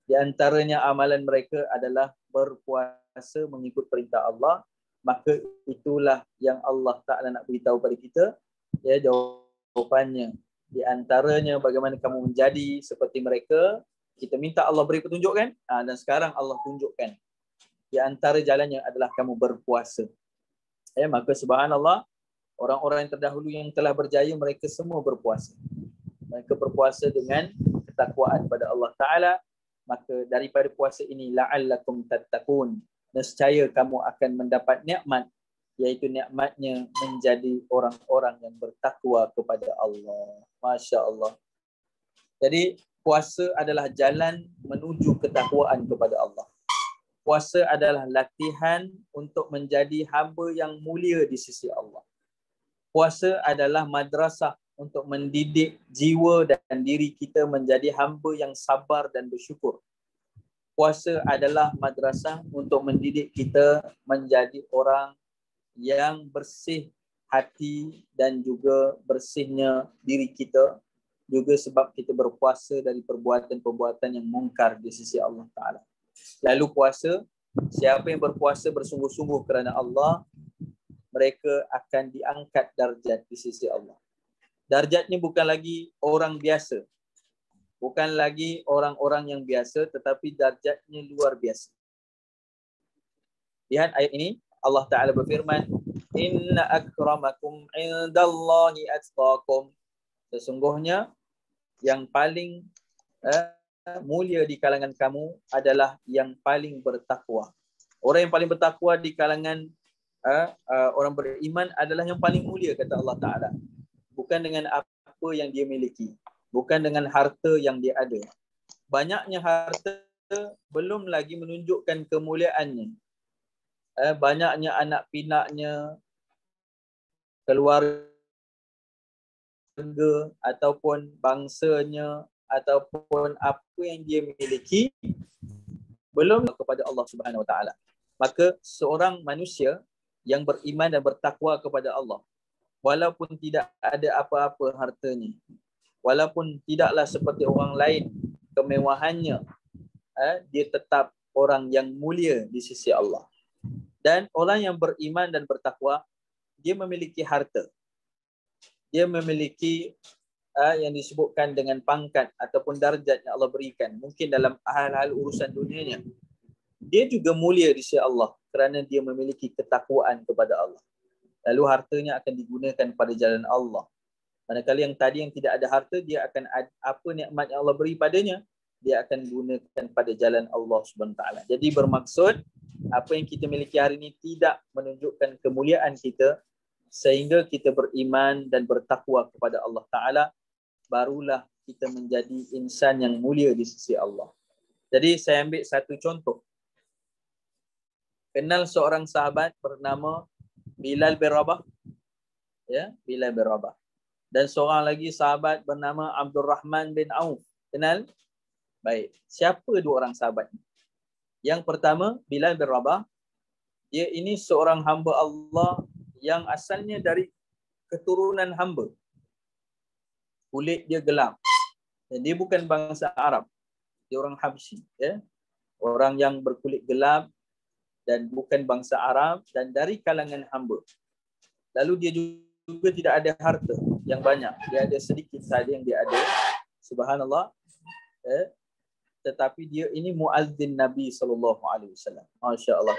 Di antaranya amalan mereka adalah berpuasa mengikut perintah Allah. Maka itulah yang Allah Ta'ala nak beritahu pada kita. Ya, jawapannya. Di antaranya bagaimana kamu menjadi seperti mereka. Kita minta Allah beri petunjuk kan? Dan sekarang Allah tunjukkan. Di antara jalannya adalah kamu berpuasa. Maka subhanallah, orang-orang yang terdahulu yang telah berjaya, mereka semua berpuasa. Mereka berpuasa dengan ketakwaan pada Allah Ta'ala. Maka daripada puasa ini, la'allakum tattaqun. Nescaya kamu akan mendapat nikmat, iaitu nikmatnya menjadi orang-orang yang bertakwa kepada Allah. Masya Allah. Jadi puasa adalah jalan menuju ketakwaan kepada Allah. Puasa adalah latihan untuk menjadi hamba yang mulia di sisi Allah. Puasa adalah madrasah untuk mendidik jiwa dan diri kita menjadi hamba yang sabar dan bersyukur. Puasa adalah madrasah untuk mendidik kita menjadi orang yang bersih hati dan juga bersihnya diri kita, juga sebab kita berpuasa dari perbuatan-perbuatan yang mungkar di sisi Allah Ta'ala. Lalu puasa, siapa yang berpuasa bersungguh-sungguh kerana Allah, mereka akan diangkat darjat di sisi Allah. Darjatnya bukan lagi orang biasa, bukan lagi orang-orang yang biasa, tetapi darjatnya luar biasa. Lihat ayat ini, Allah Ta'ala berfirman, Inna akramakum indallahi atqakum. Sesungguhnya yang paling mulia di kalangan kamu adalah yang paling bertakwa. Orang yang paling bertakwa di kalangan orang beriman adalah yang paling mulia, kata Allah Ta'ala. Bukan dengan apa yang dia miliki, bukan dengan harta yang dia ada. Banyaknya harta belum lagi menunjukkan kemuliaannya. Banyaknya anak pinaknya, keluarga ataupun bangsanya, ataupun apa yang dia miliki, belum kepada Allah Subhanahu Wa Taala. Maka seorang manusia yang beriman dan bertakwa kepada Allah, walaupun tidak ada apa-apa hartanya, walaupun tidaklah seperti orang lain kemewahannya, dia tetap orang yang mulia di sisi Allah. Dan orang yang beriman dan bertakwa, dia memiliki harta, dia memiliki yang disebutkan dengan pangkat ataupun darjat yang Allah berikan, mungkin dalam hal-hal urusan dunianya. Dia juga mulia di sisi Allah kerana dia memiliki ketakwaan kepada Allah. Lalu hartanya akan digunakan pada jalan Allah. Manakala yang tadi yang tidak ada harta, dia akan apa nikmat yang Allah beri padanya, dia akan gunakan pada jalan Allah Subhanahu Taala. Jadi bermaksud apa yang kita miliki hari ini tidak menunjukkan kemuliaan kita, sehingga kita beriman dan bertakwa kepada Allah Ta'ala, barulah kita menjadi insan yang mulia di sisi Allah. Jadi saya ambil satu contoh. Kenal seorang sahabat bernama Bilal bin Rabah. Ya, Bilal bin Rabah. Dan seorang lagi sahabat bernama Abdul Rahman bin Auf. Kenal? Baik. Siapa dua orang sahabat ini? Yang pertama, Bilal bin Rabah. Dia ini seorang hamba Allah yang asalnya dari keturunan hamba. Kulit dia gelap. Dan dia bukan bangsa Arab. Dia orang Habsyi. Ya? Orang yang berkulit gelap dan bukan bangsa Arab dan dari kalangan hamba. Lalu dia juga tidak ada harta yang banyak. Dia ada sedikit saja yang dia ada. Subhanallah. Tetapi dia ini muazzin Nabi SAW. Masya Allah.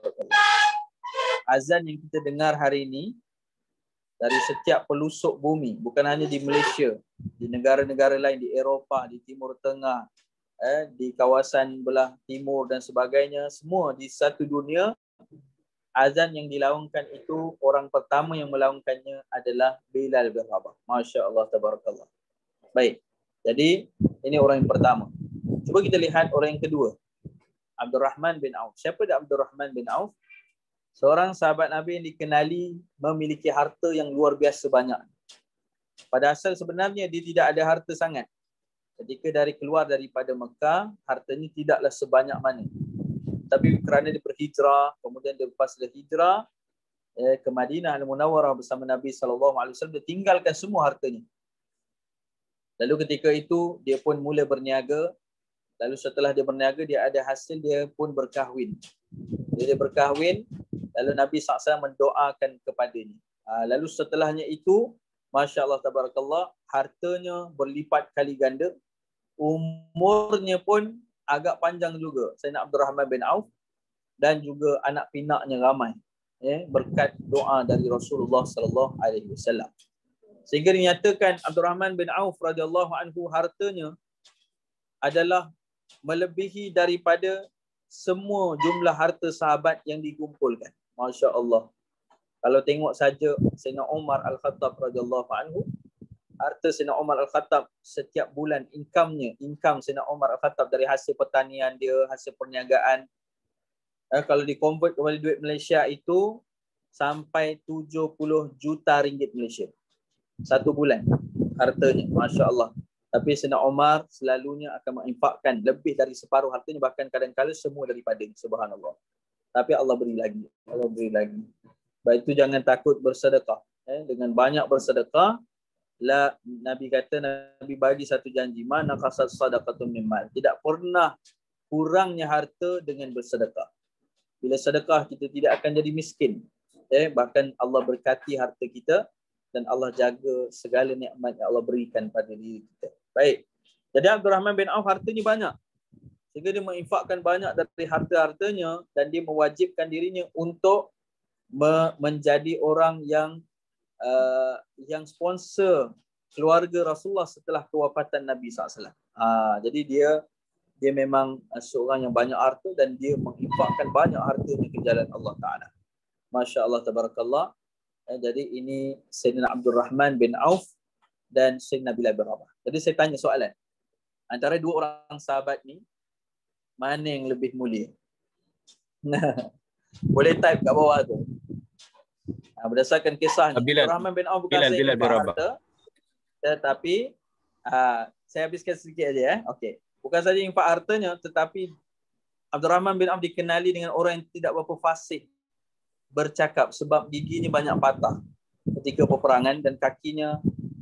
Azan yang kita dengar hari ini dari setiap pelosok bumi, bukan hanya di Malaysia, di negara-negara lain, di Eropah, di Timur Tengah, di kawasan belah timur dan sebagainya, semua di satu dunia, azan yang dilaungkan itu, orang pertama yang melaungkannya adalah Bilal bin Rabah. Masya Allah, tabarakallah. Baik, jadi ini orang yang pertama. Cuba kita lihat orang yang kedua, Abdul Rahman bin Auf. Siapa dia Abdul Rahman bin Auf? Seorang sahabat Nabi yang dikenali memiliki harta yang luar biasa banyak. Pada asal sebenarnya dia tidak ada harta sangat. Ketika keluar daripada Mekah, hartanya tidaklah sebanyak mana. Tapi kerana dia berhijrah, kemudian dia lepas hijrah ke Madinah Al-Munawwarah bersama Nabi SAW, dia tinggalkan semua hartanya. Lalu ketika itu dia pun mula berniaga Lalu setelah dia berniaga, dia ada hasil, dia pun berkahwin. Dia berkahwin, lalu Nabi SAW mendoakan kepadanya. Lalu setelahnya itu, Masya Allah tabarakallah, hartanya berlipat kali ganda, umurnya pun agak panjang juga. Sayyidina Abdul Rahman bin Auf, dan juga anak pinaknya ramai, berkat doa dari Rasulullah sallallahu alaihi wasallam. Sehingga dinyatakan Abdul Rahman bin Auf radhiyallahu anhu hartanya adalah melebihi daripada semua jumlah harta sahabat yang dikumpulkan. Masya Allah. Kalau tengok saja Sayyidina Umar Al-Khattab radhiyallahu anhu, harta Sayyidina Umar Al-Khattab setiap bulan income Sayyidina Umar Al-Khattab dari hasil pertanian dia, hasil perniagaan, kalau di-convert kepada duit Malaysia itu sampai 70 juta ringgit Malaysia. Satu bulan hartanya, Masya Allah. Tapi Sayyidina Umar selalunya akan menginfakkan lebih dari separuh hartanya, bahkan kadang-kadang semua daripada, subhanallah. Tapi Allah beri lagi. Allah beri lagi. Baik, itu jangan takut bersedekah. Dengan banyak bersedekah, Nabi kata, Nabi bagi satu janji, mana kasat sadaqatun min mal. Tidak pernah kurangnya harta dengan bersedekah. Bila sedekah, kita tidak akan jadi miskin. Bahkan Allah berkati harta kita dan Allah jaga segala nikmat yang Allah berikan pada diri kita. Baik. Jadi Abdul Rahman bin Auf hartanya banyak. Sehingga dia menginfakkan banyak dari harta-hartanya dan dia mewajibkan dirinya untuk menjadi orang yang sponsor keluarga Rasulullah setelah kewafatan Nabi SAW. Jadi dia memang seorang yang banyak harta dan dia menginfakkan banyak hartanya ke jalan Allah Ta'ala. Masya Allah tabarakallah. Jadi ini Sayyidina Abdul Rahman bin Auf dan Sayyidina Bilal bin Rabah. Jadi saya tanya soalan. Antara dua orang sahabat ni, mana yang lebih mulia? Boleh type kat bawah tu. Berdasarkan kisah ni, Abdul Rahman bin Auf bukan saya infak harta, tetapi saya habiskan sedikit aja. Okey. Bukan saja infak hartanya, tetapi Abdul Rahman bin Auf dikenali dengan orang yang tidak berapa fasih bercakap sebab giginya banyak patah ketika peperangan dan kakinya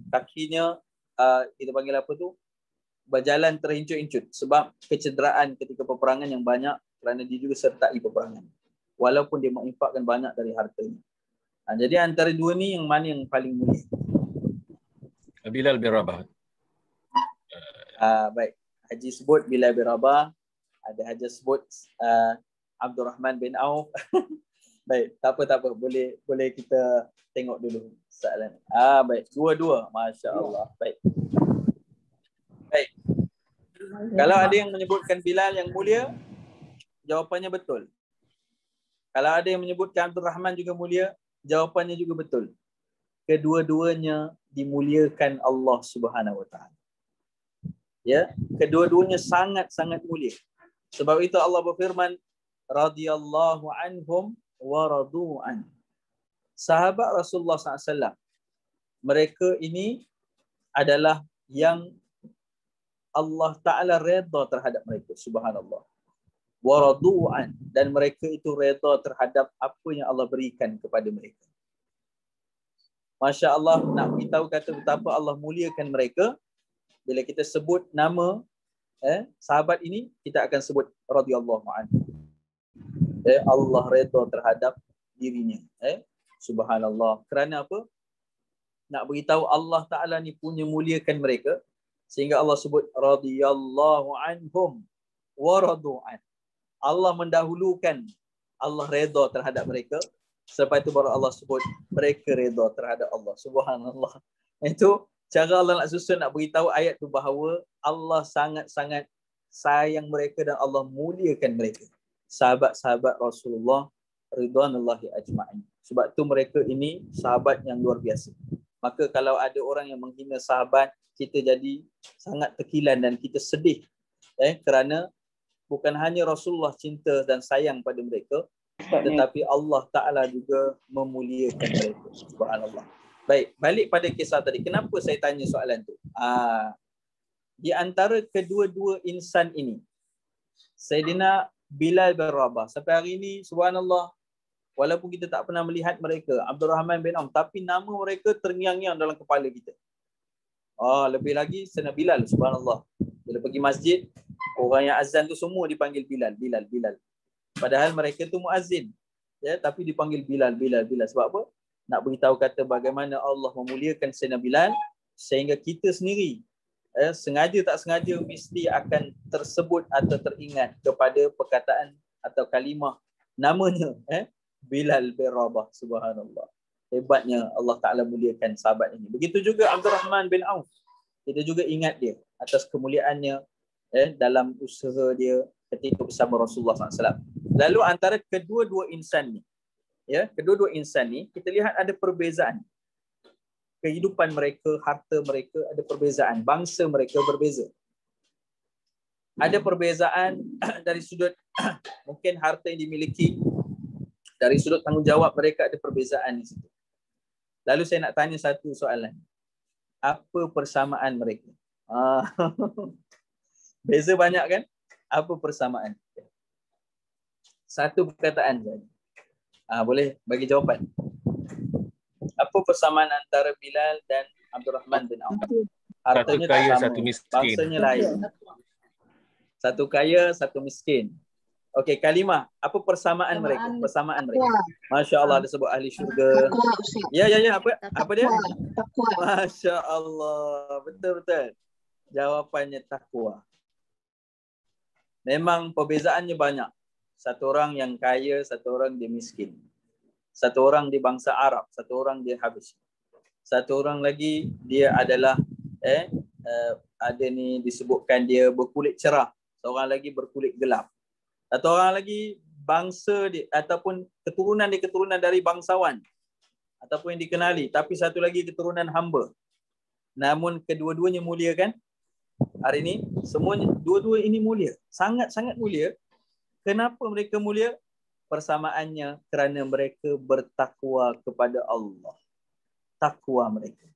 kita panggil apa tu, berjalan terhincut-hincut sebab kecederaan ketika peperangan yang banyak kerana dia juga sertai peperangan walaupun dia menginfakkan banyak dari hartanya. Jadi antara dua ni yang mana yang paling mulia? Bilal bin Rabah. Baik. Haji sebut Bilal bin Rabah, ada Haji sebut Abdul Rahman bin Auf. Baik, tak apa. Boleh kita tengok dulu soalan. Baik, dua-dua. Masya Allah. Baik. Kalau ada yang menyebutkan Bilal yang mulia, jawapannya betul. Kalau ada yang menyebutkan Abdul Rahman juga mulia, jawapannya juga betul. Kedua-duanya dimuliakan Allah Subhanahu Wa Taala. Ya, kedua-duanya sangat-sangat mulia. Sebab itu Allah berfirman, radhiyallahu anhum wa radu an. Sahabat Rasulullah SAW, mereka ini adalah yang Allah Ta'ala redha terhadap mereka. Subhanallah. Wa radu an. Dan mereka itu redha terhadap apa yang Allah berikan kepada mereka. Masya Allah, nak beritahu kata betapa Allah muliakan mereka. Bila kita sebut nama sahabat ini, kita akan sebut radhiyallahu anhu. Allah redha terhadap dirinya. Subhanallah. Kerana apa? Nak beritahu Allah Ta'ala ni punya muliakan mereka. Sehingga Allah sebut radhiyallahu anhum wa radu an. Allah mendahulukan, Allah redha terhadap mereka. Selepas itu baru Allah sebut mereka redha terhadap Allah. Subhanallah. Itu cara Allah nak susun, nak beritahu ayat tu bahawa Allah sangat-sangat sayang mereka dan Allah muliakan mereka. Sahabat-sahabat Rasulullah ridwanullahi ajma'in. Sebab tu mereka ini sahabat yang luar biasa. Maka kalau ada orang yang menghina sahabat, kita jadi sangat tekilan dan kita sedih. Kerana bukan hanya Rasulullah cinta dan sayang pada mereka, tetapi Allah Ta'ala juga memuliakan mereka. Subhanallah. Baik, balik pada kisah tadi. Kenapa saya tanya soalan tu? Di antara kedua-dua insan ini, Sayyidina Bilal bin Rabah, sampai hari ini, subhanallah, walaupun kita tak pernah melihat mereka, Abdul Rahman bin Auf, tapi nama mereka terngiang-ngiang dalam kepala kita. Lebih lagi Sayyidina Bilal, subhanallah. Bila pergi masjid, Orang yang azan tu semua dipanggil Bilal, Bilal, Bilal. Padahal mereka tu muazzin. Ya, tapi dipanggil Bilal, Bilal, Bilal. Sebab apa? Nak beritahu kata bagaimana Allah memuliakan Sayyidina Bilal sehingga kita sendiri sengaja tak sengaja mesti akan tersebut atau teringat kepada perkataan atau kalimah namanya Bilal bin Rabah. Subhanallah. Hebatnya Allah Ta'ala muliakan sahabat ini. Begitu juga Abdul Rahman bin Auf. Kita juga ingat dia atas kemuliaannya dalam usaha dia ketika bersama Rasulullah SAW. Lalu antara kedua-dua insan ni, kedua-dua insan ni kita lihat ada perbezaan. Kehidupan mereka, harta mereka ada perbezaan. Bangsa mereka berbeza. Ada perbezaan dari sudut mungkin harta yang dimiliki, dari sudut tanggungjawab mereka ada perbezaan di situ. Lalu saya nak tanya satu soalan. Apa persamaan mereka? Beza banyak kan? Apa persamaan? Satu perkataan saja. Boleh bagi jawapan. Apa persamaan antara Bilal dan Abdul Rahman bin Auf? Hartanya satu kaya, sama. satu miskin. Bangsanya lain. Satu kaya, satu miskin. Okey, kalimah. Apa persamaan mereka? Persamaan mereka. Masya Allah, ada sebut ahli syurga. Ya. Apa dia? Takwa. Masya Allah. Betul-betul. Jawapannya takwa. Memang perbezaannya banyak. Satu orang yang kaya, satu orang dia miskin. Satu orang di bangsa Arab, satu orang dia Habsyi. Satu orang lagi dia adalah ada ni disebutkan dia berkulit cerah. Seorang lagi berkulit gelap. Satu orang lagi bangsa dia, ataupun keturunan dari bangsawan ataupun yang dikenali, tapi satu lagi keturunan hamba. Namun kedua-duanya mulia kan? Hari ini semuanya dua-dua ini mulia, sangat-sangat mulia. Kenapa mereka mulia? Persamaannya kerana mereka bertakwa kepada Allah. Takwa mereka.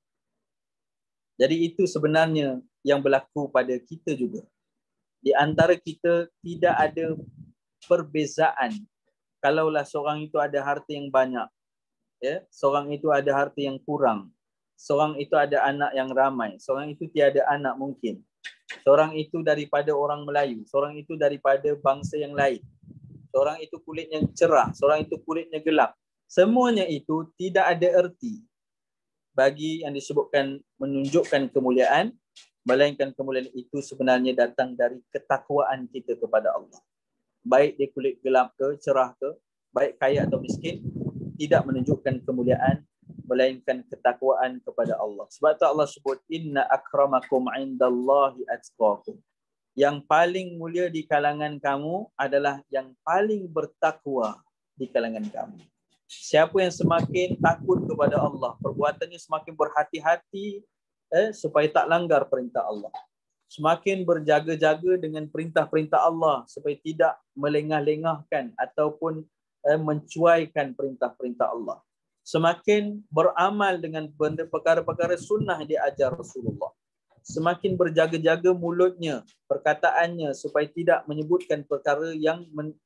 Jadi itu sebenarnya yang berlaku pada kita juga. Di antara kita tidak ada perbezaan. Kalaulah seorang itu ada harta yang banyak, seorang itu ada harta yang kurang, seorang itu ada anak yang ramai, seorang itu tiada anak mungkin, seorang itu daripada orang Melayu, seorang itu daripada bangsa yang lain, seorang itu kulitnya cerah, seorang itu kulitnya gelap. Semuanya itu tidak ada erti bagi yang disebutkan menunjukkan kemuliaan, melainkan kemuliaan itu sebenarnya datang dari ketakwaan kita kepada Allah. Baik dia kulit gelap ke, cerah ke, baik kaya atau miskin, tidak menunjukkan kemuliaan, melainkan ketakwaan kepada Allah. Sebab tu Allah sebut, inna akramakum indallahi atqakum. Yang paling mulia di kalangan kamu adalah yang paling bertakwa di kalangan kamu. Siapa yang semakin takut kepada Allah, perbuatannya semakin berhati-hati supaya tak langgar perintah Allah. Semakin berjaga-jaga dengan perintah-perintah Allah supaya tidak melengah-lengahkan ataupun mencuaikan perintah-perintah Allah. Semakin beramal dengan benda perkara-perkara sunnah diajar Rasulullah. Semakin berjaga-jaga mulutnya, perkataannya supaya tidak menyebutkan perkara yang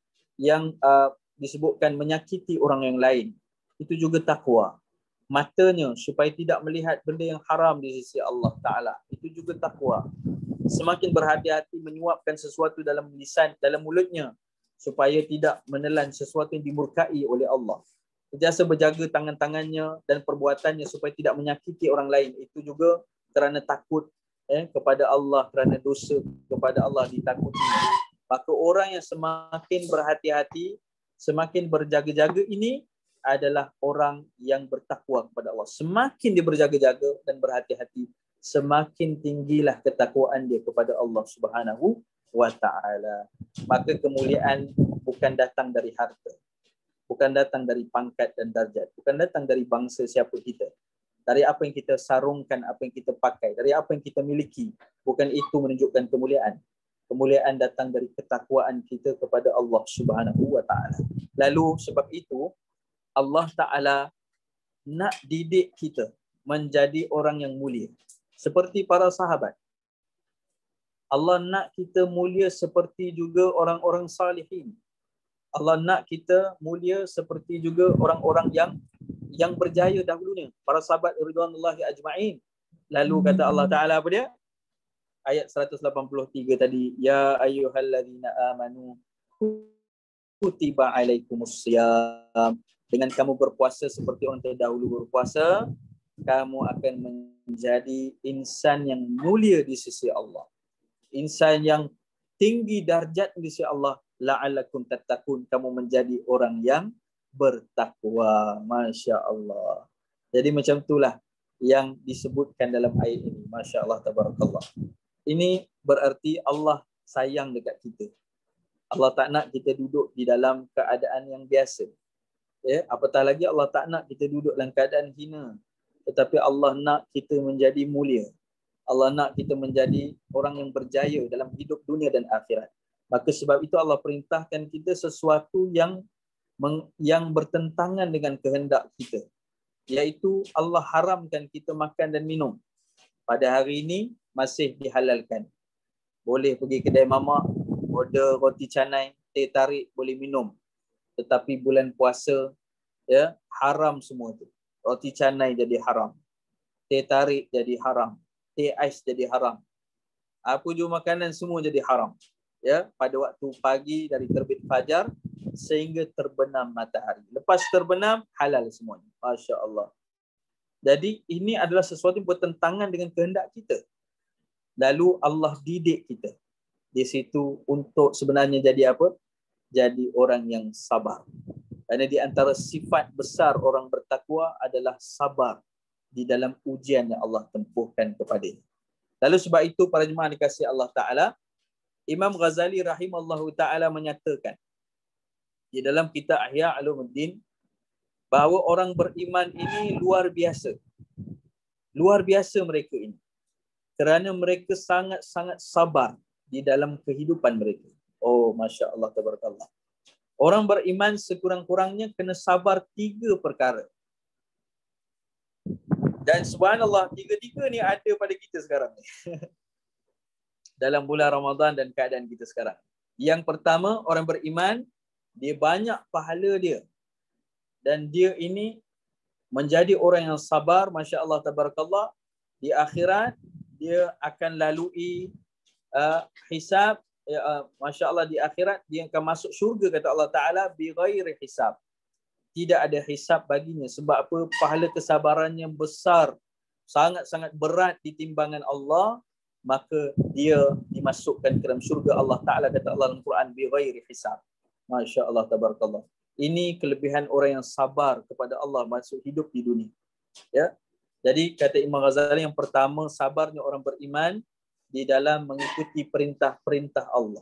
disebutkan menyakiti orang yang lain. Itu juga takwa. Matanya supaya tidak melihat benda yang haram di sisi Allah Ta'ala. Itu juga takwa. Semakin berhati-hati menyuapkan sesuatu dalam lisan, dalam mulutnya supaya tidak menelan sesuatu yang dimurkai oleh Allah. Sentiasa berjaga tangan-tangannya dan perbuatannya supaya tidak menyakiti orang lain. Itu juga kerana takut kepada Allah, kerana dosa kepada Allah ditakuti. Maka orang yang semakin berhati-hati, semakin berjaga-jaga ini adalah orang yang bertakwa kepada Allah. Semakin dia berjaga-jaga dan berhati-hati, semakin tinggilah ketakwaan dia kepada Allah Subhanahu wa Ta'ala. Maka kemuliaan bukan datang dari harta, bukan datang dari pangkat dan darjat, bukan datang dari bangsa siapa kita, dari apa yang kita sarungkan, apa yang kita pakai, dari apa yang kita miliki. Bukan itu menunjukkan kemuliaan. Kemuliaan datang dari ketakwaan kita kepada Allah Subhanahu wa Ta'ala. Lalu sebab itu Allah Ta'ala nak didik kita menjadi orang yang mulia seperti para sahabat. Allah nak kita mulia seperti juga orang-orang salihin. Allah nak kita mulia seperti juga orang-orang yang berjaya dahulunya, para sahabat ridwanullahi ajma'in. Lalu kata Allah Ta'ala apa dia? ayat 183 tadi, ya ayyuhalladzina amanu kutiba alaikumusiyam, dengan kamu berpuasa seperti orang terdahulu berpuasa, kamu akan menjadi insan yang mulia di sisi Allah, insan yang tinggi darjat di sisi Allah, la'allakum tattaqun, kamu menjadi orang yang bertakwa. Masya Allah. Jadi macam itulah yang disebutkan dalam ayat ini. Masya Allah, tabarakallah. Ini berarti Allah sayang dekat kita. Allah tak nak kita duduk di dalam keadaan yang biasa. Ya, apatah lagi Allah tak nak kita duduk dalam keadaan hina. Tetapi Allah nak kita menjadi mulia. Allah nak kita menjadi orang yang berjaya dalam hidup dunia dan akhirat. Maka sebab itu Allah perintahkan kita sesuatu yang bertentangan dengan kehendak kita. Iaitu Allah haramkan kita makan dan minum. Pada hari ini masih dihalalkan. Boleh pergi kedai mamak, order roti canai, teh tarik, boleh minum. Tetapi bulan puasa, ya, haram semua tu. Roti canai jadi haram. Teh tarik jadi haram. Teh ais jadi haram. Apa jua makanan semua jadi haram. Ya, pada waktu pagi dari terbit fajar sehingga terbenam matahari. Lepas terbenam, halal semuanya. Masya Allah. Jadi ini adalah sesuatu yang bertentangan dengan kehendak kita. Lalu Allah didik kita di situ untuk sebenarnya jadi apa? Jadi orang yang sabar. Kerana di antara sifat besar orang bertakwa adalah sabar di dalam ujian yang Allah tempuhkan kepadanya. Lalu sebab itu para jemaah dikasihi Allah Ta'ala, Imam Ghazali rahimallahu ta'ala menyatakan di dalam kitab Ihya Ulumuddin bahawa orang beriman ini luar biasa. Luar biasa mereka ini. Kerana mereka sangat-sangat sabar di dalam kehidupan mereka. Oh, Masya Allah, tabarakallah. Orang beriman sekurang-kurangnya kena sabar 3 perkara. Dan subhanallah, 3-3 ni ada pada kita sekarang ni. Dalam bulan Ramadan dan keadaan kita sekarang. Yang pertama, orang beriman, dia banyak pahala dia. Dan dia ini menjadi orang yang sabar, Masya Allah, tabarakallah. Di akhirat, dia akan lalui hisab. Masya Allah, di akhirat, dia akan masuk syurga, kata Allah Ta'ala, bi ghairi hisab. Tidak ada hisab baginya. Sebab apa? Pahala kesabarannya besar. Sangat-sangat berat di timbangan Allah. Maka dia dimasukkan ke dalam syurga Allah Ta'ala, kata Allah dalam Quran, bi ghairi hisab. Masya Allah, tabarakallah. Ini kelebihan orang yang sabar kepada Allah masuk hidup di dunia. Ya. Jadi kata Imam Ghazali, yang pertama, sabarnya orang beriman di dalam mengikuti perintah-perintah Allah.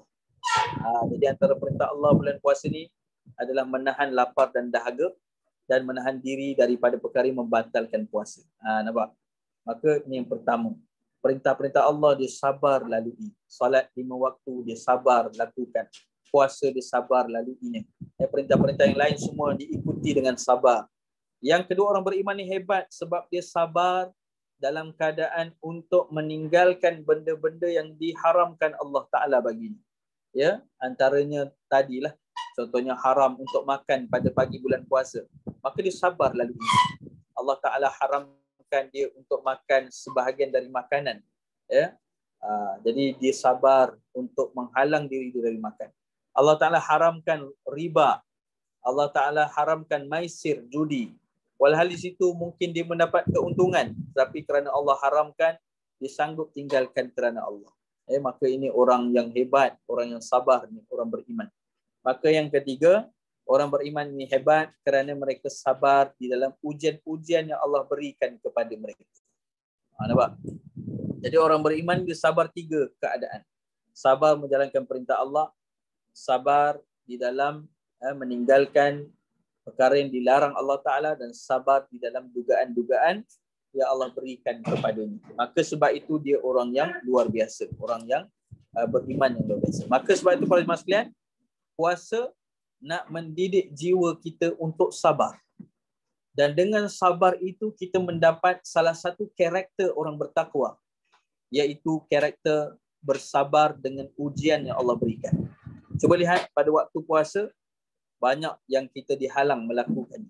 Jadi antara perintah Allah bulan puasa ni adalah menahan lapar dan dahaga dan menahan diri daripada perkara yang membatalkan puasa. Nampak? Maka ini yang pertama. Perintah-perintah Allah dia sabar lalui. Salat 5 waktu dia sabar lakukan. Puasa dia sabar laluinya. Perintah-perintah yang lain semua diikuti dengan sabar. Yang kedua, orang beriman ni hebat sebab dia sabar dalam keadaan untuk meninggalkan benda-benda yang diharamkan Allah Ta'ala baginya. Ya, antaranya tadilah, contohnya haram untuk makan pada pagi bulan puasa. Maka dia sabar laluinya. Allah Ta'ala haramkan dia untuk makan sebahagian dari makanan. Ya. Jadi dia sabar untuk menghalang diri dia dari makan. Allah Ta'ala haramkan riba. Allah Ta'ala haramkan maisir, judi. Walhal di situ mungkin dia mendapat keuntungan. Tapi kerana Allah haramkan, dia sanggup tinggalkan kerana Allah. Maka ini orang yang hebat, orang yang sabar, orang beriman. Maka yang ketiga, orang beriman ini hebat kerana mereka sabar di dalam ujian-ujian yang Allah berikan kepada mereka. Nampak? Jadi orang beriman dia sabar 3 keadaan. Sabar menjalankan perintah Allah, sabar di dalam meninggalkan perkara yang dilarang Allah Ta'ala, dan sabar di dalam dugaan-dugaan yang Allah berikan kepadanya. Maka sebab itu dia orang yang luar biasa, orang yang beriman yang luar biasa. Maka sebab itu para jemaah sekalian, puasa nak mendidik jiwa kita untuk sabar. Dan dengan sabar itu kita mendapat salah satu karakter orang bertakwa, iaitu karakter bersabar dengan ujian yang Allah berikan. Cuba lihat pada waktu puasa, banyak yang kita dihalang melakukan.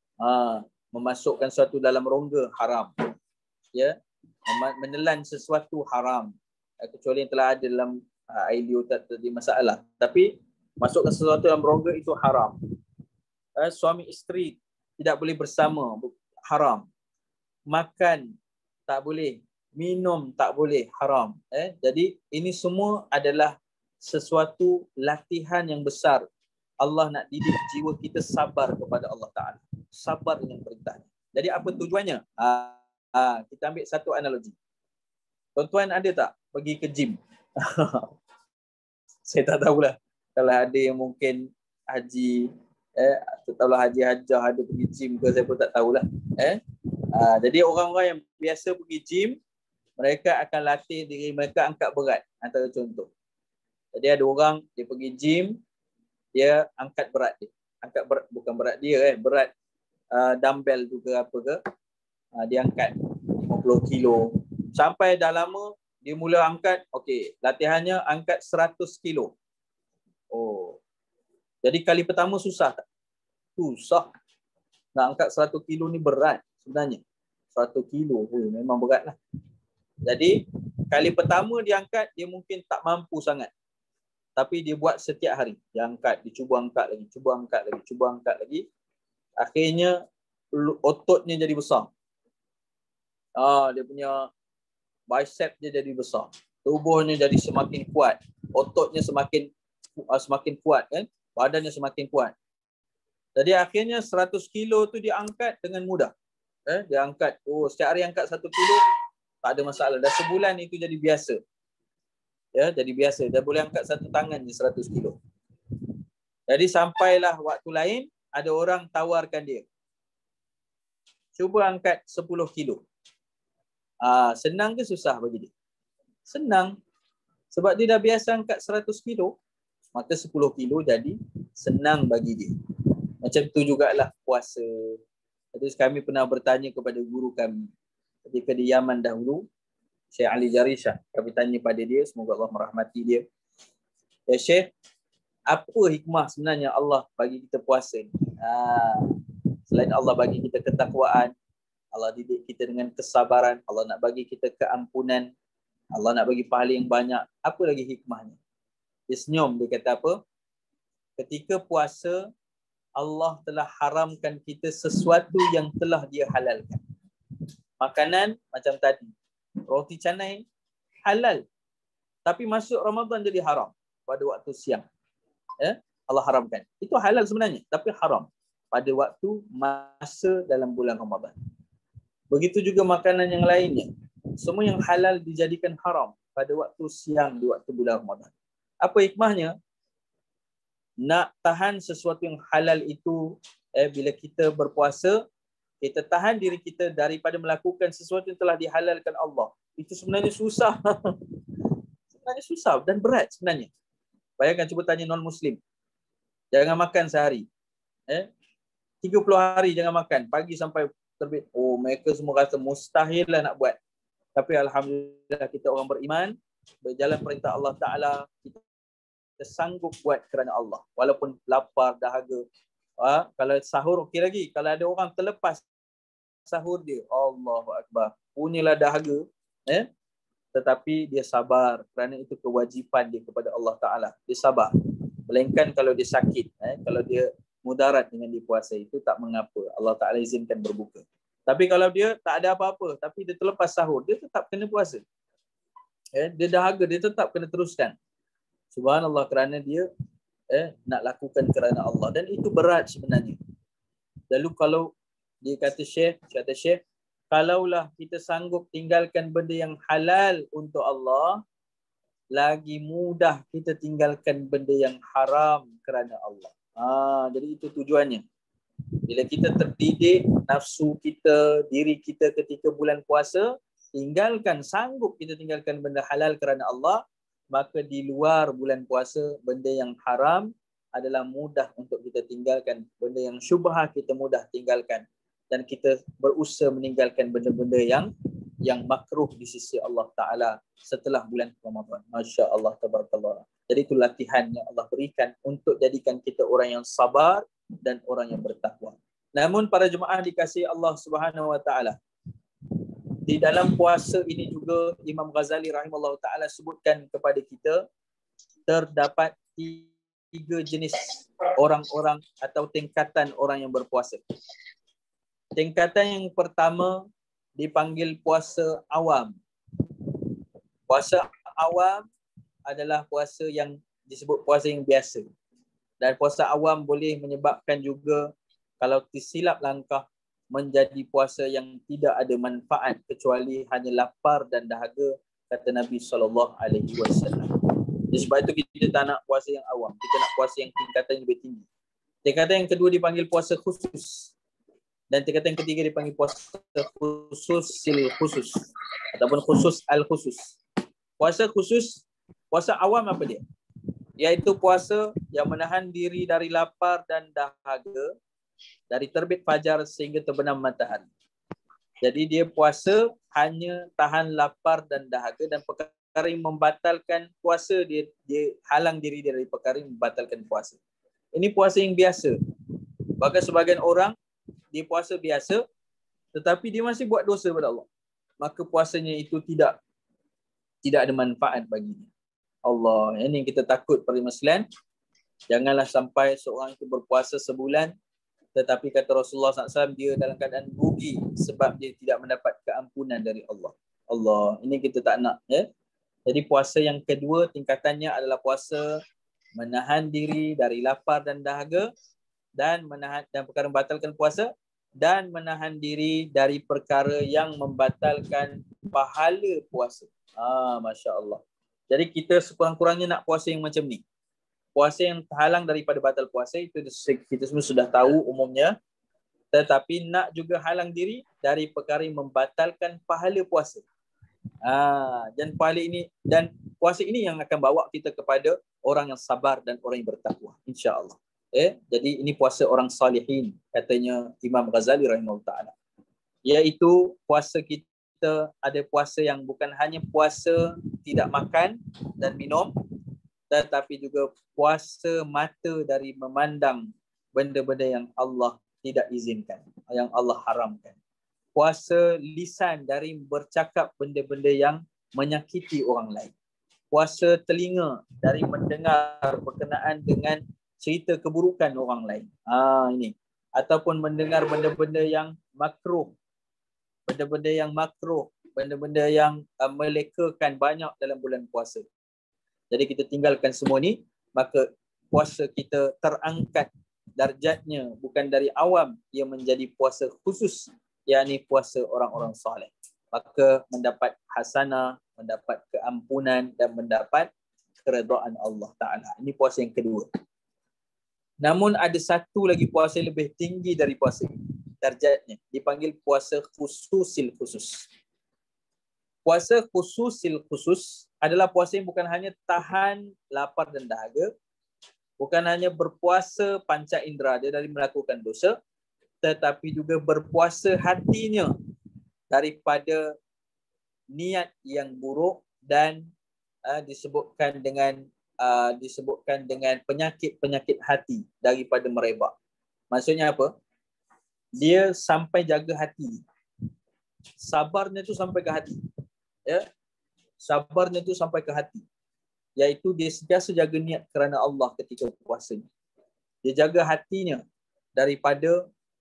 Memasukkan sesuatu dalam rongga haram. Ya, menelan sesuatu haram. kecuali yang telah ada dalam ILO tak jadi masalah. Tapi masukkan sesuatu dalam rongga itu haram. Suami isteri tidak boleh bersama, haram. Makan tak boleh, minum tak boleh, haram. Jadi ini semua adalah sesuatu latihan yang besar. Allah nak didik jiwa kita sabar kepada Allah Ta'ala. Sabar dengan perintah. Jadi apa tujuannya? Kita ambil satu analogi. Tuan-tuan ada tak pergi ke gym? Saya tak tahulah. Kalau ada yang mungkin haji, tahulah haji hajah ada pergi gym ke, saya pun tak tahulah. Jadi orang-orang yang biasa pergi gym, mereka akan latih diri mereka angkat berat, antara contoh. Jadi ada orang dia pergi gym, dia angkat berat dia. Angkat berat, bukan berat dia, berat dumbbell tu ke apa ke. Dia angkat 50 kilo. Sampai dah lama, dia mula angkat, okey, latihannya angkat 100 kilo. Oh. Jadi kali pertama susah tak? Susah. Nak angkat 100 kilo ni berat sebenarnya. 100 kilo, memang berat lah. Jadi, kali pertama dia angkat, dia mungkin tak mampu sangat. Tapi dia buat setiap hari. Dia angkat, dia cuba angkat lagi, cuba angkat lagi, cuba angkat lagi. Akhirnya, ototnya jadi besar. Dia punya bicep dia jadi besar. Tubuhnya jadi semakin kuat. Ototnya semakin kuat, kan? Badannya semakin kuat. Jadi akhirnya 100 kilo tu dia angkat dengan mudah. Dia angkat, setiap hari angkat 1 kilo, tak ada masalah. Dah sebulan itu jadi biasa. Ya, jadi biasa. Dah boleh angkat satu tangan je 100 kilo. Jadi sampailah waktu lain, ada orang tawarkan dia. Cuba angkat 10 kilo. Senang ke susah bagi dia? Senang. Sebab dia dah biasa angkat 100 kilo, maka 10 kilo jadi senang bagi dia. Macam tu jugalah puasa. Jadi kami pernah bertanya kepada guru kami ketika di Yaman dahulu, Syekh Ali Jarisha. Kami tanya pada dia, semoga Allah merahmati dia. Ya Syekh, apa hikmah sebenarnya Allah bagi kita puasa ni? Selain Allah bagi kita ketakwaan, Allah didik kita dengan kesabaran, Allah nak bagi kita keampunan, Allah nak bagi pahala yang banyak. Apa lagi hikmahnya? Dia senyum, dia kata apa? Ketika puasa, Allah telah haramkan kita sesuatu yang telah dia halalkan. Makanan macam tadi, roti canai halal. Tapi masuk Ramadan jadi haram pada waktu siang. Allah haramkan. Itu halal sebenarnya, tapi haram pada waktu masa dalam bulan Ramadan. Begitu juga makanan yang lainnya. Semua yang halal dijadikan haram pada waktu siang di waktu bulan Ramadan. Apa hikmahnya? Nak tahan sesuatu yang halal itu, bila kita berpuasa, kita tahan diri kita daripada melakukan sesuatu yang telah dihalalkan Allah. Itu sebenarnya susah. Sebenarnya susah dan berat sebenarnya. Bayangkan, cuba tanya non-Muslim. Jangan makan sehari. 30 hari jangan makan. Pagi sampai terbit. Mereka semua kata mustahil lah nak buat. Tapi alhamdulillah kita orang beriman, berjalan perintah Allah Ta'ala, kita sanggup buat kerana Allah. Walaupun lapar, dahaga. Kalau sahur okey lagi. Kalau ada orang terlepas sahur dia, Allahu Akbar, punyalah dahaga. Tetapi dia sabar kerana itu kewajipan dia kepada Allah Ta'ala. Dia sabar. Melainkan kalau dia sakit, kalau dia mudarat dengan dia puasa, itu tak mengapa. Allah Ta'ala izinkan berbuka. Tapi kalau dia tak ada apa-apa, tapi dia terlepas sahur, dia tetap kena puasa. Dia dahaga, dia tetap kena teruskan. Subhanallah, kerana dia nak lakukan kerana Allah. Dan itu berat sebenarnya. Lalu kalau dia kata Syekh, kalaulah kita sanggup tinggalkan benda yang halal untuk Allah, lagi mudah kita tinggalkan benda yang haram kerana Allah. Jadi itu tujuannya. Bila kita terdidik nafsu kita, diri kita ketika bulan puasa, sanggup kita tinggalkan benda halal kerana Allah, maka di luar bulan puasa, benda yang haram adalah mudah untuk kita tinggalkan. Benda yang syubhah kita mudah tinggalkan. Dan kita berusaha meninggalkan benda-benda yang makruh di sisi Allah Ta'ala setelah bulan Ramadan. Masya Allah, tabarakallah. Jadi itu latihan yang Allah berikan untuk jadikan kita orang yang sabar dan orang yang bertakwa. Namun para jemaah dikasihi Allah Subhanahu Wa Ta'ala, di dalam puasa ini juga Imam Ghazali rahimahullah ta'ala sebutkan kepada kita terdapat 3 jenis orang-orang atau tingkatan orang yang berpuasa. Tingkatan yang pertama dipanggil puasa awam. Puasa awam adalah puasa yang disebut puasa yang biasa. Dan puasa awam boleh menyebabkan juga kalau tersilap langkah menjadi puasa yang tidak ada manfaat kecuali hanya lapar dan dahaga, kata Nabi SAW. Jadi sebab itu kita tak nak puasa yang awam. Kita nak puasa yang tingkatan yang lebih tinggi. Tingkatan yang kedua dipanggil puasa khusus. Dan tingkatan yang ketiga dipanggil puasa khususil khusus. Ataupun khusus al-khusus. Puasa khusus, puasa awam apa dia? Iaitu puasa yang menahan diri dari lapar dan dahaga dari terbit fajar sehingga terbenam matahari. Jadi dia puasa hanya tahan lapar dan dahaga, dan perkara yang membatalkan puasa dia halang diri dari perkara yang membatalkan puasa. Ini puasa yang biasa. Bahkan sebagian orang dia puasa biasa tetapi dia masih buat dosa kepada Allah. Maka puasanya itu tidak ada manfaat baginya. Allah, ini yang kita takut para Muslim. Janganlah sampai seorang itu berpuasa sebulan tetapi kata Rasulullah SAW dia dalam keadaan rugi sebab dia tidak mendapat keampunan dari Allah. Allah, ini kita tak nak, ya. Jadi puasa yang kedua tingkatannya adalah puasa menahan diri dari lapar dan dahaga, dan perkara membatalkan puasa, dan menahan diri dari perkara yang membatalkan pahala puasa. Masya Allah. Jadi kita sekurang-kurangnya nak puasa yang macam ni. Puasa yang terhalang daripada batal puasa itu kita semua sudah tahu umumnya. Tetapi nak juga halang diri dari perkara yang membatalkan pahala puasa. Dan pahala ini dan puasa ini yang akan bawa kita kepada orang yang sabar dan orang yang bertakwa, insya-Allah. Jadi ini puasa orang salihin, katanya Imam Ghazali rahimahullah ta'ala. Iaitu puasa kita ada puasa yang bukan hanya puasa tidak makan dan minum, tetapi juga puasa mata dari memandang benda-benda yang Allah tidak izinkan, yang Allah haramkan. Puasa lisan dari bercakap benda-benda yang menyakiti orang lain. Puasa telinga dari mendengar berkenaan dengan cerita keburukan orang lain. Ini. Ataupun mendengar benda-benda yang makruh. Benda-benda yang melekakan banyak dalam bulan puasa. Jadi kita tinggalkan semua ni, maka puasa kita terangkat darjatnya bukan dari awam, ia menjadi puasa khusus, yakni puasa orang-orang soleh. Maka mendapat hasanah, mendapat keampunan dan mendapat keredaan Allah Ta'ala. Ini puasa yang kedua. Namun ada satu lagi puasa yang lebih tinggi dari puasa ini. Darjatnya dipanggil puasa khususil khusus. Puasa khususil khusus adalah puasa yang bukan hanya tahan lapar dan dahaga, bukan hanya berpuasa panca indera dia dari melakukan dosa, tetapi juga berpuasa hatinya daripada niat yang buruk dan disebutkan dengan penyakit-penyakit hati daripada merebak. Maksudnya apa? Dia sampai jaga hati. Sabarnya tu sampai ke hati. Ya. Sabarnya tu sampai ke hati. Iaitu dia sentiasa jaga niat kerana Allah ketika puasa. Dia jaga hatinya daripada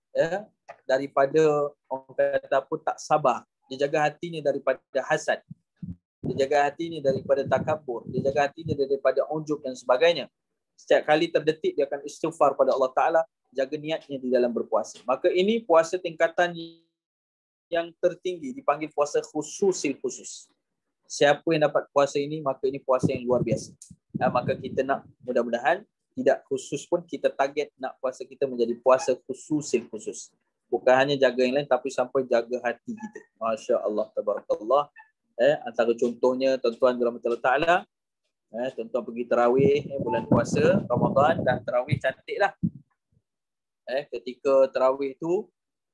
orang kata apa, tak sabar. Dia jaga hatinya daripada hasad. Dia jaga hatinya daripada takabur. Dia jaga hatinya daripada ujub dan sebagainya. Setiap kali terdetik dia akan istighfar pada Allah Ta'ala. Jaga niatnya di dalam berpuasa. Maka ini puasa tingkatan yang tertinggi, dipanggil puasa khususil khusus. Siapa yang dapat puasa ini, maka ini puasa yang luar biasa. Maka kita nak, mudah-mudahan tidak khusus pun kita target nak puasa kita menjadi puasa khususil khusus. Bukan hanya jaga yang lain tapi sampai jaga hati kita. Masya Allah, tabarakallah. Antara contohnya tuan-tuan dirahmati Allah Ta'ala, tuan-tuan pergi tarawih bulan puasa Ramadan, dan tarawih cantik lah. Ketika tarawih tu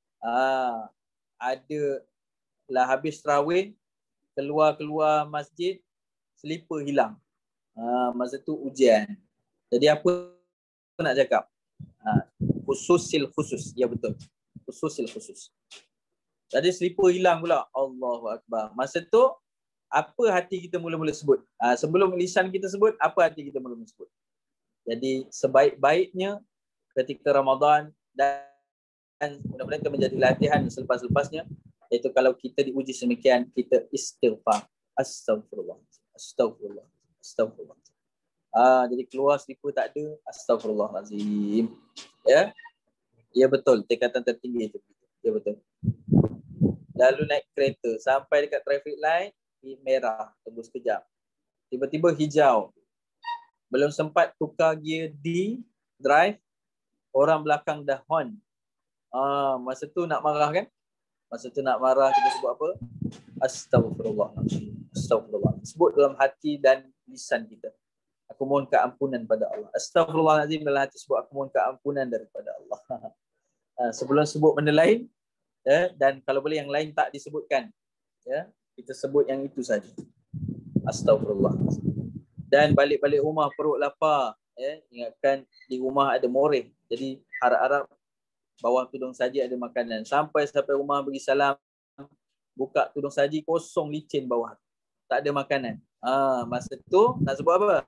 ada lah habis tarawih, keluar masjid, selipar hilang. Masa tu ujian. Jadi apa nak cakap? Khususil khusus. Ya betul. Khususil khusus. Jadi slipper hilang pula. Allahu Akbar. Masa tu apa hati kita mula-mula sebut? Sebelum lisan kita sebut, apa hati kita mula-mula sebut? Jadi sebaik-baiknya ketika Ramadan dan mudah-mudahan itu menjadi latihan selepas-lepasnya, iaitu kalau kita diuji semikian, kita istighfar. Astaghfirullah. Astaghfirullah. Astaghfirullah. Jadi keluar slipper tak ada, astagfirullahalazim. Ya. Ya betul, tingkatan tertinggi itu. Ya betul. Lalu naik kereta sampai dekat traffic light, merah, tunggu sekejap. Tiba-tiba hijau. Belum sempat tukar gear D, drive, orang belakang dah horn. Masa tu nak marah kan? Masa tu nak marah, kita sebut apa? Astagfirullahalazim. Astagfirullah. Sebut dalam hati dan lisan kita. Aku mohon keampunan pada Allah. Astagfirullahalazim, dalam hati sebut aku mohon keampunan daripada Allah. Sebelum sebut benda lain, dan kalau boleh yang lain tak disebutkan, ya, kita sebut yang itu saja. Astagfirullah. Dan balik-balik rumah perut lapar, ya, ingatkan di rumah ada moreh. Jadi harap-harap bawah tudung saji ada makanan. Sampai rumah bagi salam, buka tudung saji kosong, licin bawah. Tak ada makanan. Masa tu nak sebut apa?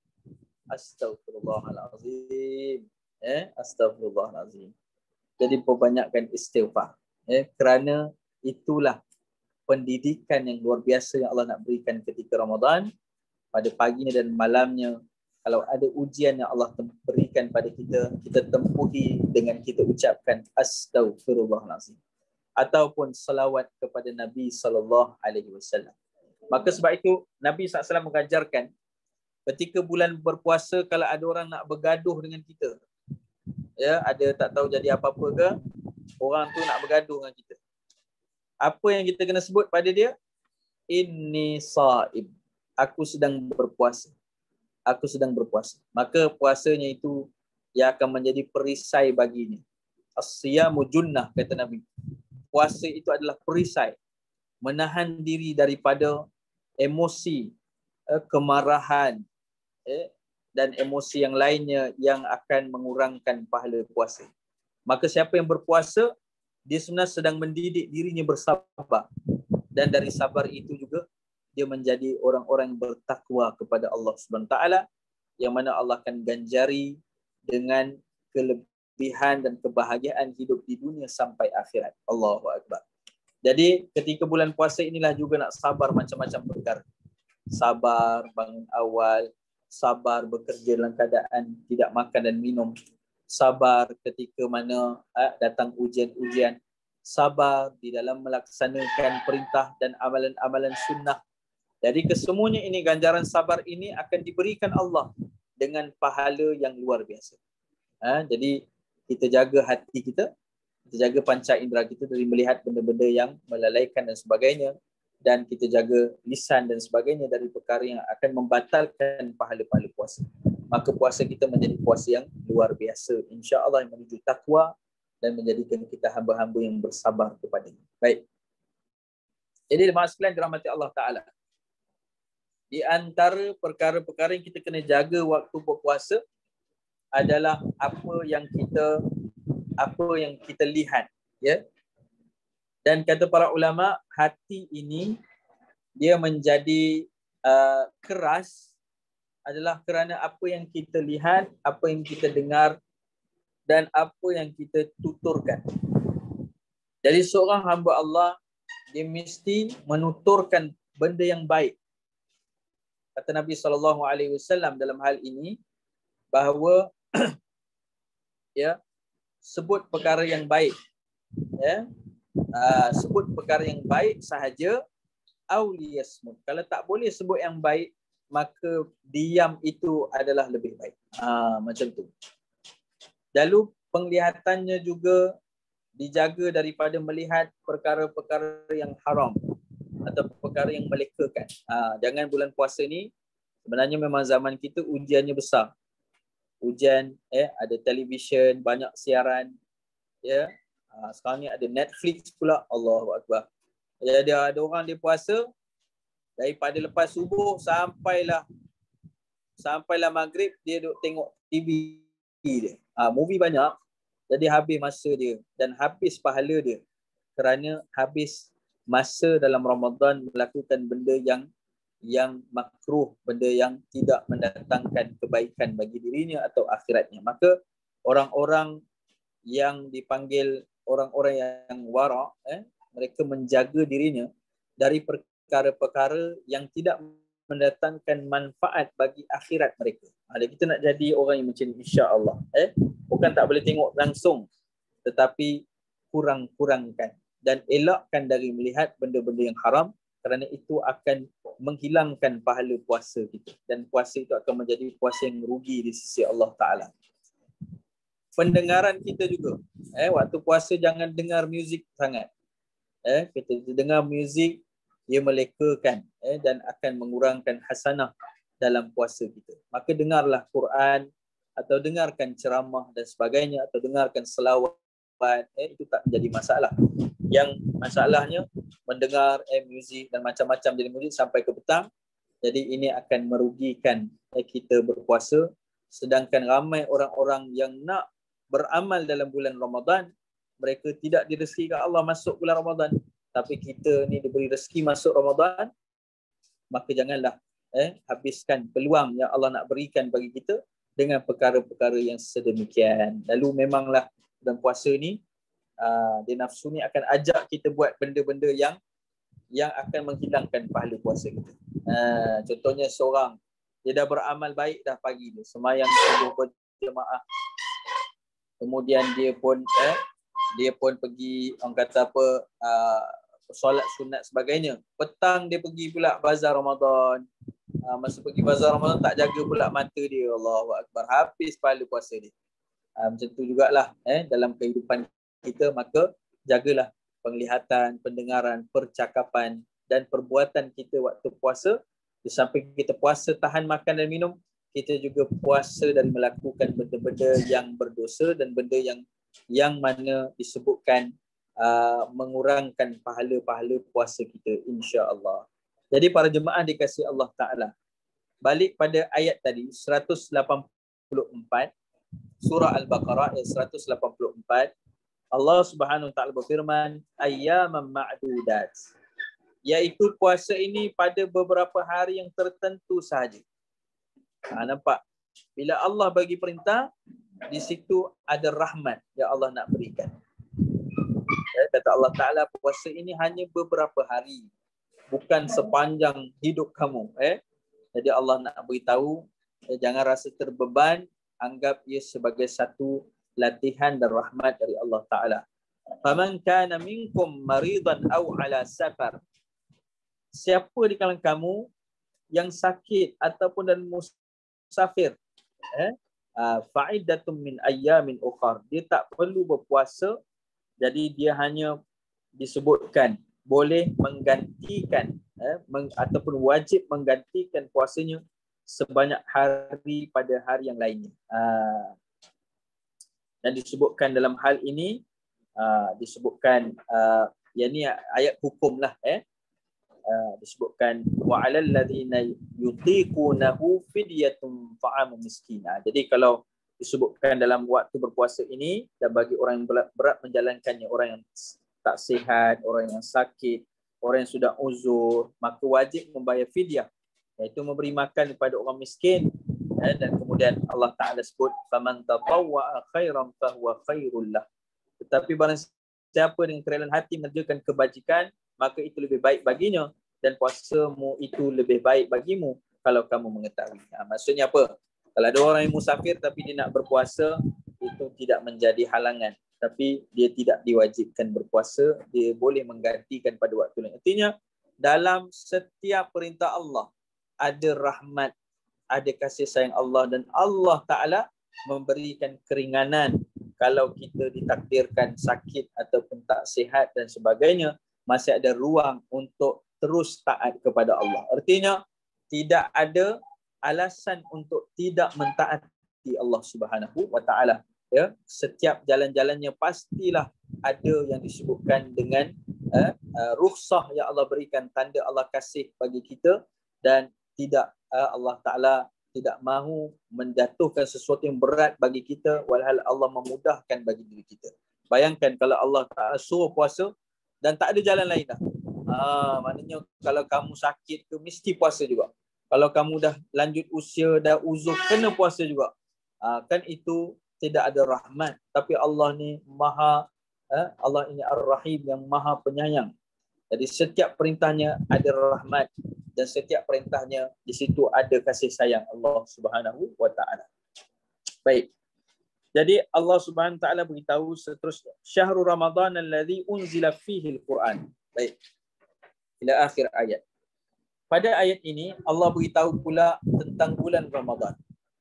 Astagfirullahalazim. Astagfirullahalazim. Jadi perbanyakkan istighfar. Kerana itulah pendidikan yang luar biasa yang Allah nak berikan ketika Ramadan. Pada paginya dan malamnya, kalau ada ujian yang Allah berikan pada kita, kita tempuhi dengan kita ucapkan astagfirullahalazim. Ataupun salawat kepada Nabi SAW. Maka sebab itu Nabi SAW mengajarkan ketika bulan berpuasa, kalau ada orang nak bergaduh dengan kita, ya, ada tak tahu jadi apa-apa ke, orang tu nak bergaduh dengan kita, apa yang kita kena sebut pada dia? Inni saib. Aku sedang berpuasa. Aku sedang berpuasa. Maka puasanya itu yang akan menjadi perisai baginya. As-siyamu junnah, kata Nabi. Puasa itu adalah perisai. Menahan diri daripada emosi, kemarahan, dan emosi yang lainnya yang akan mengurangkan pahala puasa. Maka siapa yang berpuasa, dia sebenarnya sedang mendidik dirinya bersabar. Dan dari sabar itu juga dia menjadi orang-orang yang bertakwa kepada Allah SWT, yang mana Allah akan ganjari dengan kelebihan dan kebahagiaan hidup di dunia sampai akhirat. Allahu Akbar. Jadi ketika bulan puasa inilah juga nak sabar macam-macam perkara. Sabar bangun awal, sabar bekerja dalam keadaan tidak makan dan minum, sabar ketika mana datang ujian-ujian, sabar di dalam melaksanakan perintah dan amalan-amalan sunnah. Jadi kesemuanya ini, ganjaran sabar ini akan diberikan Allah dengan pahala yang luar biasa. Jadi kita jaga hati kita, kita jaga panca indera kita dari melihat benda-benda yang melalaikan dan sebagainya, dan kita jaga lisan dan sebagainya dari perkara yang akan membatalkan pahala-pahala puasa. Maka puasa kita menjadi puasa yang luar biasa, insya-Allah, yang menuju takwa dan menjadikan kita hamba-hamba yang bersabar kepadanya. Baik. Jadi jemaah sekalian dirahmati Allah Taala, di antara perkara-perkara yang kita kena jaga waktu berpuasa adalah apa yang kita lihat, ya. Dan kata para ulama, hati ini dia menjadi keras adalah kerana apa yang kita lihat, apa yang kita dengar, dan apa yang kita tuturkan. Jadi seorang hamba Allah, dia mesti menuturkan benda yang baik. Kata Nabi SAW dalam hal ini, bahawa ya, sebut perkara yang baik, ya, sebut perkara yang baik sahaja, auliyasmut. Kalau tak boleh sebut yang baik, maka diam itu adalah lebih baik. Macam tu. Lalu penglihatannya juga dijaga daripada melihat perkara-perkara yang haram atau perkara yang melekakan. Jangan bulan puasa ni, sebenarnya memang zaman kita ujiannya besar. Ujian, ada televisyen, banyak siaran, ya. Sekarang ni ada Netflix pula. Allahu Akbar. Jadi ada orang dia puasa daripada lepas subuh sampailah maghrib, dia duk tengok TV dia. Movie banyak. Jadi habis masa dia dan habis pahala dia. kerana habis masa dalam Ramadan melakukan benda yang makruh, benda yang tidak mendatangkan kebaikan bagi dirinya atau akhiratnya. Maka orang-orang yang dipanggil orang-orang yang wara, mereka menjaga dirinya dari perkara-perkara yang tidak mendatangkan manfaat bagi akhirat mereka. Ada kita nak jadi orang yang macam ni, insya-Allah. Bukan tak boleh tengok langsung, tetapi kurang-kurangkan dan elakkan dari melihat benda-benda yang haram, kerana itu akan menghilangkan pahala puasa kita, dan puasa itu akan menjadi puasa yang rugi di sisi Allah Ta'ala. Pendengaran kita juga, waktu puasa jangan dengar muzik sangat. Kita dengar muzik, ia melekakan dan akan mengurangkan hasanah dalam puasa kita. Maka dengarlah Quran, atau dengarkan ceramah dan sebagainya, atau dengarkan selawat, itu tak menjadi masalah. Yang masalahnya mendengar muzik dan macam-macam jenis muzik sampai ke petang, jadi ini akan merugikan kita berpuasa. Sedangkan ramai orang-orang yang nak beramal dalam bulan Ramadan, mereka tidak direzekikan Allah masuk bulan Ramadan, tapi kita ni diberi rezeki masuk Ramadan, maka janganlah habiskan peluang yang Allah nak berikan bagi kita dengan perkara-perkara yang sedemikian. Lalu memanglah dalam puasa ni, dia nafsu ni akan ajak kita buat benda-benda yang akan menghilangkan pahala puasa kita. Contohnya seorang, dia dah beramal baik dah pagi dia, sembahyang subuh berjemaah, kemudian dia pun pergi, orang kata apa, solat sunat sebagainya. Petang dia pergi pula bazar Ramadan. Masa pergi bazar Ramadan tak jaga pula mata dia, Allahu Akbar, habis pahala puasa dia. Macam tu jugalah dalam kehidupan kita. Maka jagalah penglihatan, pendengaran, percakapan dan perbuatan kita waktu puasa. Di samping kita puasa tahan makan dan minum, kita juga puasa dan melakukan benda-benda yang berdosa dan benda yang mana disebutkan mengurangkan pahala-pahala puasa kita, insya-Allah. Jadi para jemaah dikasihi Allah Ta'ala, balik pada ayat tadi 184 surah Al-Baqarah ayat 184, Allah Subhanahu Wa Ta'ala berfirman, ayyaman ma'dudat, iaitu puasa ini pada beberapa hari yang tertentu sahaja. Nampak? Bila Allah bagi perintah, di situ ada rahmat yang Allah nak berikan. Kata Allah Ta'ala, puasa ini hanya beberapa hari, bukan sepanjang hidup kamu. Jadi Allah nak beritahu, jangan rasa terbeban, anggap ia sebagai satu latihan dan rahmat dari Allah Ta'ala. Faman kana minkum maridan aw ala safar, siapa di kalangan kamu yang sakit ataupun dan musafir, fa'iddatun min ayyamin ukhar, dia tak perlu berpuasa, jadi dia hanya disebutkan boleh menggantikan ataupun wajib menggantikan puasanya sebanyak hari pada hari yang lainnya. Dan disebutkan dalam hal ini, disebutkan yang ni ayat hukum lah, disebutkan wa 'alal ladzina yutiqunahu fidyatun ta'amu miskin. Jadi kalau disebutkan dalam waktu berpuasa ini, dan bagi orang yang berat menjalankannya, orang yang tak sihat, orang yang sakit, orang yang sudah uzur, maka wajib membayar fidyah, iaitu memberi makan kepada orang miskin. Dan kemudian Allah Ta'ala sebut faman tatawwa'a khairan fahuwa khairul lah, tetapi barang siapa dengan kerelaan hati mengerjakan kebajikan, maka itu lebih baik baginya, dan puasamu itu lebih baik bagimu kalau kamu mengetahui. Maksudnya apa? Kalau ada orang yang musafir tapi dia nak berpuasa, itu tidak menjadi halangan, tapi dia tidak diwajibkan berpuasa, dia boleh menggantikan pada waktu lain. Artinya dalam setiap perintah Allah ada rahmat, ada kasih sayang Allah, dan Allah Ta'ala memberikan keringanan. Kalau kita ditakdirkan sakit ataupun tak sihat dan sebagainya, masih ada ruang untuk terus taat kepada Allah. Artinya tidak ada alasan untuk tidak mentaati Allah Subhanahu Wa Ta'ala. Ya, setiap jalan-jalannya pastilah ada yang disebutkan dengan rukhsah yang Allah berikan, tanda Allah kasih bagi kita, dan tidak Allah Ta'ala tidak mahu menjatuhkan sesuatu yang berat bagi kita, walhal Allah memudahkan bagi diri kita. Bayangkan kalau Allah Ta'ala suruh puasa, dan tak ada jalan lain dah. Maknanya kalau kamu sakit ke mesti puasa juga. Kalau kamu dah lanjut usia, dah uzur, kena puasa juga. Kan itu tidak ada rahmat. Tapi Allah ni maha, Allah ini Ar-Rahim yang maha penyayang. Jadi setiap perintahnya ada rahmat dan setiap perintahnya di situ ada kasih sayang Allah Subhanahu wa taala. Baik. Jadi Allah Subhanahu wa taala beritahu seterusnya, Syahrul Ramadan alladzi unzila fihi al-Quran. Baik. Ila akhir ayat. Pada ayat ini Allah beritahu pula tentang bulan Ramadan.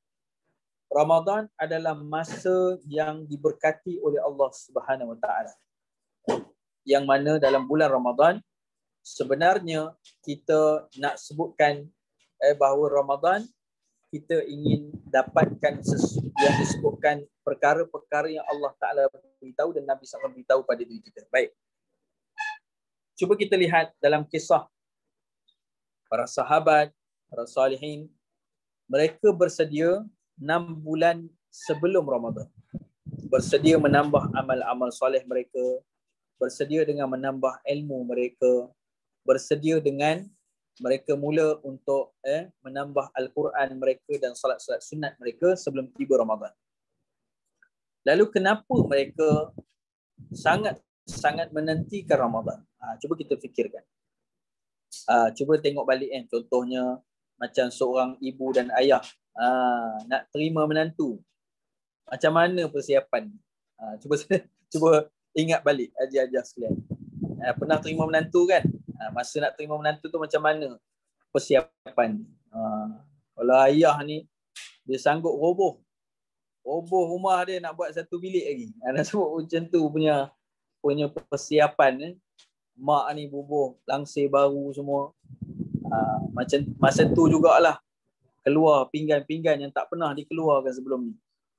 Ramadan adalah masa yang diberkati oleh Allah Subhanahu wa taala. Yang mana dalam bulan Ramadan sebenarnya kita nak sebutkan bahawa Ramadan kita ingin dapatkan yang disebutkan perkara-perkara yang Allah Ta'ala beritahu dan Nabi SAW beritahu pada diri kita. Baik. Cuba kita lihat dalam kisah para sahabat, para salihin. Mereka bersedia 6 bulan sebelum Ramadan. Bersedia menambah amal-amal soleh mereka. Bersedia dengan menambah ilmu mereka. Bersedia dengan mereka mula untuk menambah Al-Quran mereka dan salat-salat sunat mereka sebelum tiba Ramadan. Lalu kenapa mereka sangat menantikan Ramadan? Cuba kita fikirkan. Cuba tengok balik contohnya macam seorang ibu dan ayah nak terima menantu. Macam mana persiapan? Cuba ingat balik ajar-ajar sekalian. Pernah terima menantu kan? Masa nak terima menantu tu macam mana persiapan? Kalau ayah ni dia sanggup roboh rumah dia nak buat satu bilik lagi. Nak sebut macam tu punya persiapan. Mak ni bubuh langsir baru semua. Macam masa tu jugalah keluar pinggan-pinggan yang tak pernah dikeluarkan sebelum ni.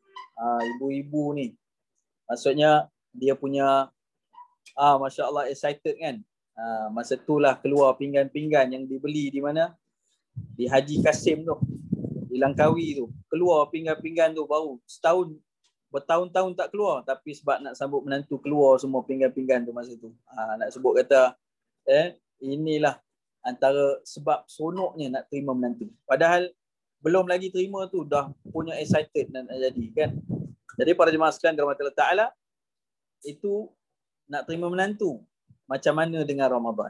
Ibu-ibu ni maksudnya dia punya Masya Allah excited kan. Masa itulah keluar pinggan-pinggan yang dibeli di mana? Di Haji Kasim tu, di Langkawi tu. Keluar pinggan-pinggan tu baru. Setahun, bertahun-tahun tak keluar. Tapi sebab nak sambut menantu keluar semua pinggan-pinggan tu masa tu. Nak sebut kata inilah antara sebab seronoknya nak terima menantu. Padahal belum lagi terima tu dah punya excited nak jadi kan. Jadi para jemaah sekalian dirahmati Allah Ta'ala, itu nak terima menantu. Macam mana dengan Ramadan?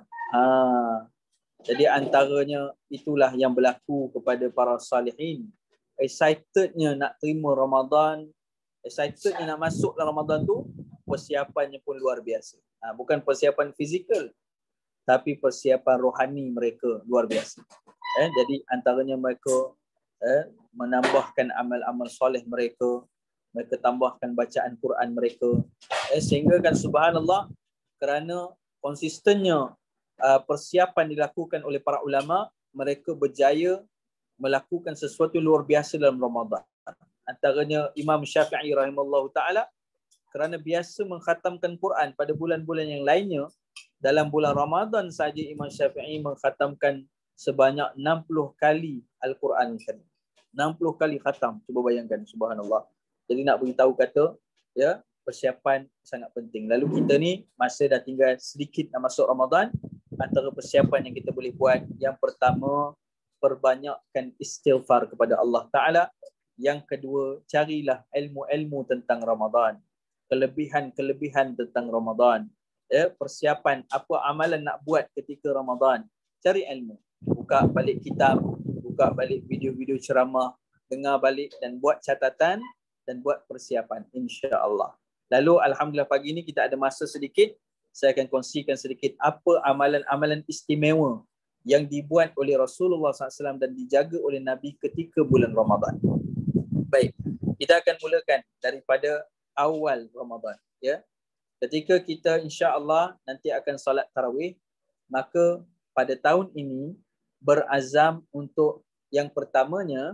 Jadi antaranya itulah yang berlaku kepada para salihin. Excitednya nak terima Ramadan, excitednya nak masuk dalam Ramadan tu, persiapannya pun luar biasa. Bukan persiapan fizikal, tapi persiapan rohani mereka luar biasa. Jadi antaranya mereka menambahkan amal-amal soleh mereka, mereka tambahkan bacaan Quran mereka, sehingga kan subhanallah, kerana konsistennya persiapan dilakukan oleh para ulama, mereka berjaya melakukan sesuatu luar biasa dalam Ramadan. Antaranya Imam Syafi'i rahimahullah ta'ala, kerana biasa mengkhatamkan Quran pada bulan-bulan yang lainnya, dalam bulan Ramadan saja Imam Syafi'i mengkhatamkan sebanyak 60 kali Al-Quran. 60 kali khatam. Cuba bayangkan, subhanallah. Jadi nak beritahu kata, ya, persiapan sangat penting. Lalu kita ni masa dah tinggal sedikit nak masuk Ramadan, antara persiapan yang kita boleh buat, yang pertama, perbanyakkan istighfar kepada Allah Ta'ala. Yang kedua, carilah ilmu-ilmu tentang Ramadan, kelebihan-kelebihan tentang Ramadan, persiapan apa amalan nak buat ketika Ramadan. Cari ilmu, buka balik kitab, buka balik video-video ceramah, dengar balik dan buat catatan dan buat persiapan, insya-Allah. Lalu alhamdulillah pagi ni kita ada masa sedikit, saya akan kongsikan sedikit apa amalan-amalan istimewa yang dibuat oleh Rasulullah SAW dan dijaga oleh Nabi ketika bulan Ramadan. Baik, kita akan mulakan daripada awal Ramadan. Ya, ketika kita insya-Allah nanti akan solat tarawih, maka pada tahun ini berazam untuk yang pertamanya,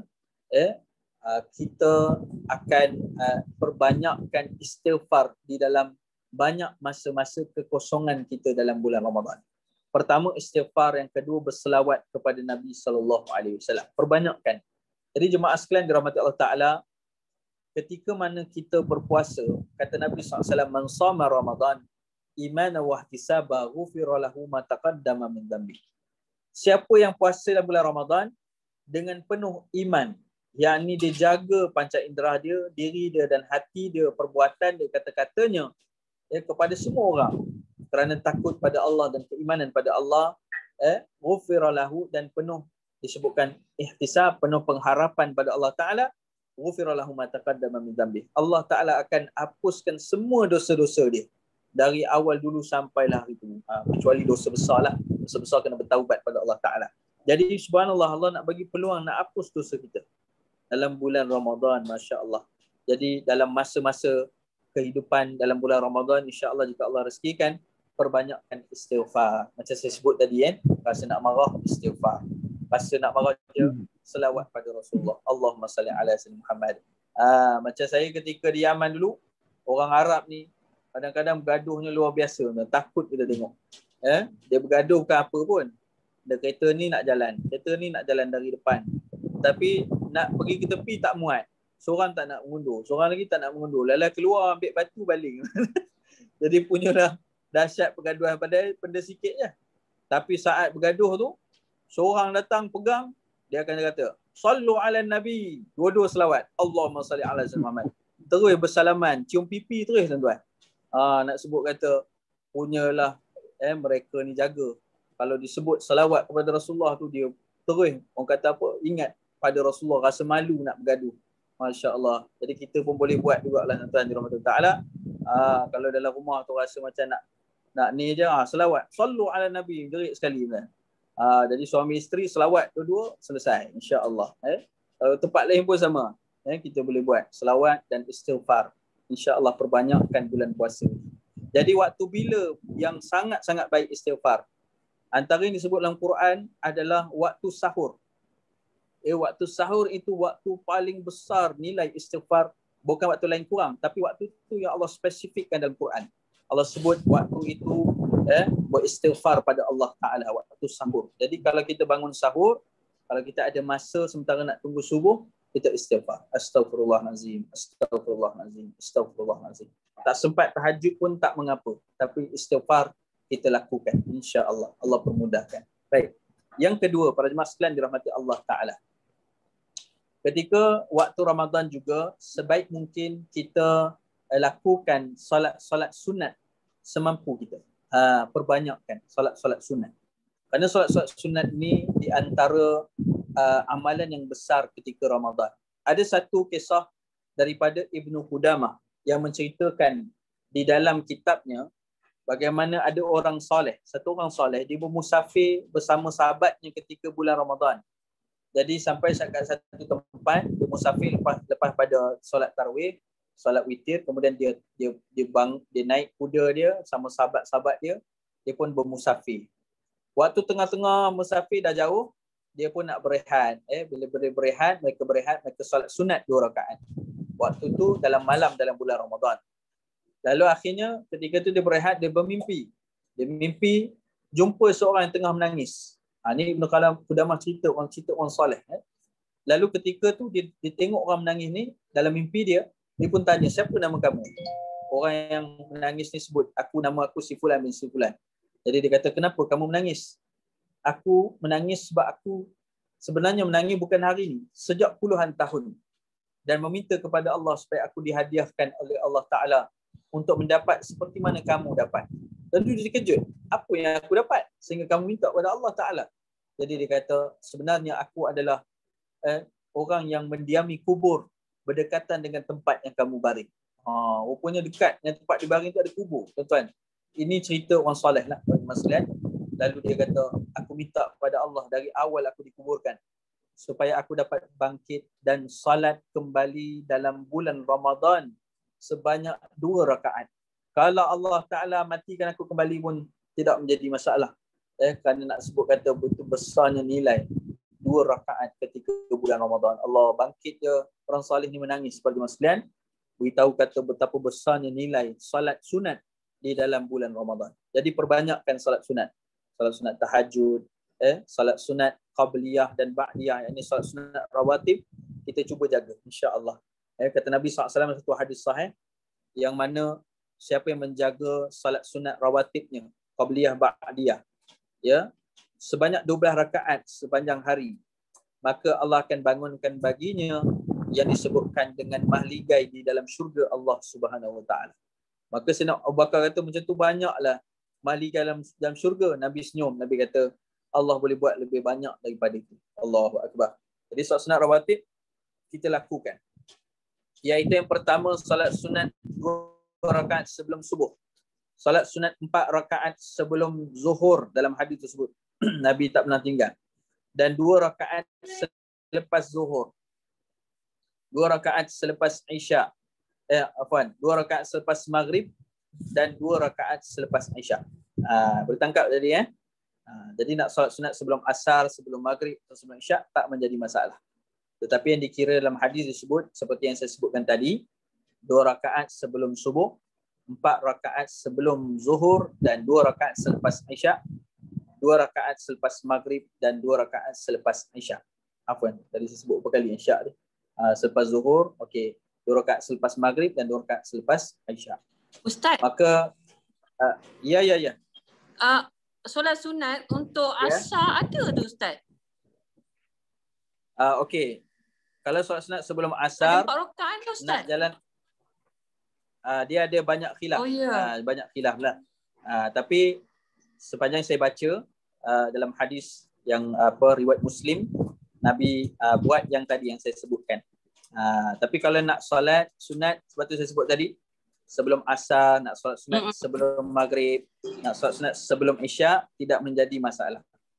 kita akan perbanyakkan istighfar di dalam banyak masa-masa kekosongan kita dalam bulan Ramadan. Pertama istighfar, yang kedua berselawat kepada Nabi SAW. Perbanyakkan. Jadi jemaah sekalian dirahmati Allah Ta'ala, ketika mana kita berpuasa, kata Nabi SAW, man shama Ramadan, imanan wa ihtisaba ghufira lahu ma taqaddama min dhanbi. Siapa yang puasa dalam bulan Ramadan dengan penuh iman, yakni dia jaga panca indera dia, diri dia dan hati dia, perbuatan dia, kata-katanya kepada semua orang kerana takut pada Allah dan keimanan pada Allah, ghufira lahu, dan penuh disebutkan ihtisab, penuh pengharapan pada Allah Ta'ala, ghufira lahu ma taqaddama min dhanbi. Allah Ta'ala akan hapuskan semua dosa-dosa dia dari awal dulu sampailah hari itu, kecuali dosa besar lah. Dosa besar kena bertaubat pada Allah Ta'ala. Jadi subhanallah, Allah nak bagi peluang nak hapus dosa kita dalam bulan Ramadan, Masya Allah. Jadi dalam masa-masa kehidupan dalam bulan Ramadan, insya-Allah jika Allah rezekikan, perbanyakkan istighfar. Macam saya sebut tadi rasa nak marah, istighfar. Rasa nak marah je, selawat pada Rasulullah. Allahumma salli ala sayyidina Muhammad. Macam saya ketika di Yaman dulu, orang Arab ni kadang-kadang bergaduhnya luar biasa. Takut kita tengok. Dia bergaduh bukan apa pun. Dia kereta ni nak jalan. Kereta ni nak jalan dari depan. Tapi nak pergi ke tepi tak muat. Seorang tak nak mengundur. Seorang lagi tak nak mengundur. Lala keluar ambil batu baling. Jadi punyalah dahsyat pergaduhan, pada benda sikit je. Tapi saat bergaduh tu, seorang datang pegang, dia akan kata, Sallu ala Nabi. Dua-dua selawat. Allahumma salli ala sayyidina Muhammad. Terus bersalaman. Cium pipi terus tuan-tuan. Nak sebut kata, punyalah mereka ni jaga. Kalau disebut salawat kepada Rasulullah tu, dia terus orang kata apa, ingat pada Rasulullah, rasa malu nak bergaduh. Masya Allah. Jadi kita pun boleh buat juga lah tuan-tuan di rahmat Ta'ala. Kalau dalam rumah tu rasa macam nak ni je, selawat. Sallu ala Nabi. Gerik sekali. Jadi suami isteri selawat dua-dua, selesai. Insya Allah. Kalau tempat lain pun sama. Kita boleh buat selawat dan istighfar. Insya Allah perbanyakkan bulan puasa. Jadi waktu bila yang sangat-sangat baik istighfar? Antara yang disebut dalam Quran adalah waktu sahur. Waktu sahur itu waktu paling besar nilai istighfar. Bukan waktu lain kurang, tapi waktu itu yang Allah spesifikkan dalam Quran. Allah sebut waktu itu beristighfar pada Allah Ta'ala waktu sahur. Jadi kalau kita bangun sahur, kalau kita ada masa sementara nak tunggu subuh, kita istighfar. Astaghfirullahalazim, astaghfirullahalazim, astaghfirullahalazim. Tak sempat tahajud pun tak mengapa, tapi istighfar kita lakukan, insya-Allah. Allah permudahkan. Baik. Yang kedua, para jemaah sekalian dirahmati Allah Ta'ala. Ketika waktu Ramadan juga, sebaik mungkin kita lakukan solat sunat semampu kita. Perbanyakkan solat sunat. Kerana solat sunat ni di antara amalan yang besar ketika Ramadan. Ada satu kisah daripada Ibnu Qudamah yang menceritakan di dalam kitabnya bagaimana ada orang soleh, satu orang soleh, dia bermusafir bersama sahabatnya ketika bulan Ramadan. Jadi sampai kat satu tempat, dia musafir lepas pada solat tarawih, solat witir, kemudian dia naik kuda dia sama sahabat-sahabat dia pun bermusafir. Waktu tengah-tengah musafir dah jauh, dia pun nak berehat. Bila berehat, mereka solat sunat 2 rakaat. Waktu tu dalam malam dalam bulan Ramadan. Lalu akhirnya ketika tu dia berehat, dia bermimpi. Dia mimpi jumpa seorang yang tengah menangis. Ni Ibnu Qudamah cerita orang soleh. Lalu ketika tu dia tengok orang menangis ni, dalam mimpi dia pun tanya, siapa nama kamu? Orang yang menangis ni sebut, nama aku si Fulan bin si Fulan. Jadi dia kata, kenapa kamu menangis? Aku menangis sebab aku sebenarnya menangis bukan hari ini, sejak puluhan tahun. Dan meminta kepada Allah supaya aku dihadiahkan oleh Allah Ta'ala untuk mendapat seperti mana kamu dapat. Lalu dia terkejut, apa yang aku dapat sehingga kamu minta kepada Allah Ta'ala? Jadi dia kata, sebenarnya aku adalah orang yang mendiami kubur berdekatan dengan tempat yang kamu baring. Rupanya dekat dengan tempat dibaring itu ada kubur, tuan-tuan. Ini cerita orang soleh lah, tuan-tuan. Lalu dia kata, aku minta kepada Allah dari awal aku dikuburkan supaya aku dapat bangkit dan salat kembali dalam bulan Ramadan sebanyak 2 rakaat. Kalau Allah Ta'ala matikan aku kembali pun tidak menjadi masalah. Kerana nak sebut kata betul besarnya nilai 2 rakaat ketika bulan Ramadan. Allah bangkit je, orang salih ni menangis seperti sekalian. Beritahu kata betapa besarnya nilai salat sunat di dalam bulan Ramadan. Jadi perbanyakkan salat sunat. Salat sunat tahajud, salat sunat qabliyah dan ba'diyah. Ini salat sunat rawatib kita cuba jaga, insya-Allah. Kata Nabi SAW satu hadis sahih yang mana siapa yang menjaga salat sunat rawatibnya, qabliyah ba'diyah, ya, sebanyak 12 rakaat sepanjang hari, maka Allah akan bangunkan baginya yang disebutkan dengan mahligai di dalam syurga Allah Subhanahu Wa Taala. Maka Sayyidina Abu Bakar kata macam tu banyaklah mahligai dalam syurga. Nabi senyum, Nabi kata Allah boleh buat lebih banyak daripada itu. Allahu Akbar. Jadi solat sunat rawatib kita lakukan. Iaitu yang pertama, solat sunat 2 rakaat sebelum subuh. Solat sunat 4 rakaat sebelum zuhur dalam hadis tersebut. Nabi tak pernah tinggal. Dan 2 rakaat selepas zuhur. 2 rakaat selepas isyak. 2 rakaat selepas maghrib dan 2 rakaat selepas isyak. Boleh tangkap tadi jadi nak solat sunat sebelum asar, sebelum maghrib atau sebelum isyak tak menjadi masalah. Tetapi yang dikira dalam hadis disebut seperti yang saya sebutkan tadi, 2 rakaat sebelum subuh, 4 rakaat sebelum zuhur dan 2 rakaat selepas isyak, 2 rakaat selepas maghrib dan 2 rakaat selepas isyak. Afwan, tadi saya sebut berapa kali isyak ni. Selepas zuhur, okey, 2 rakaat selepas maghrib dan 2 rakaat selepas isyak. Ustaz. Maka ya. Solat sunat untuk asar ada tu Ustaz? Okey. Kalau solat sunat sebelum asar, ada 4 rakaat tu Ustaz? nak jalan dia ada banyak khilaf. Oh ya. Banyak khilaf lah. Tapi sepanjang saya baca dalam hadis yang riwayat Muslim, Nabi buat yang tadi yang saya sebutkan. Tapi kalau nak solat sunat seperti saya sebut tadi, sebelum asar, nak solat sunat sebelum maghrib, nak solat sunat sebelum isyak, tidak menjadi masalah.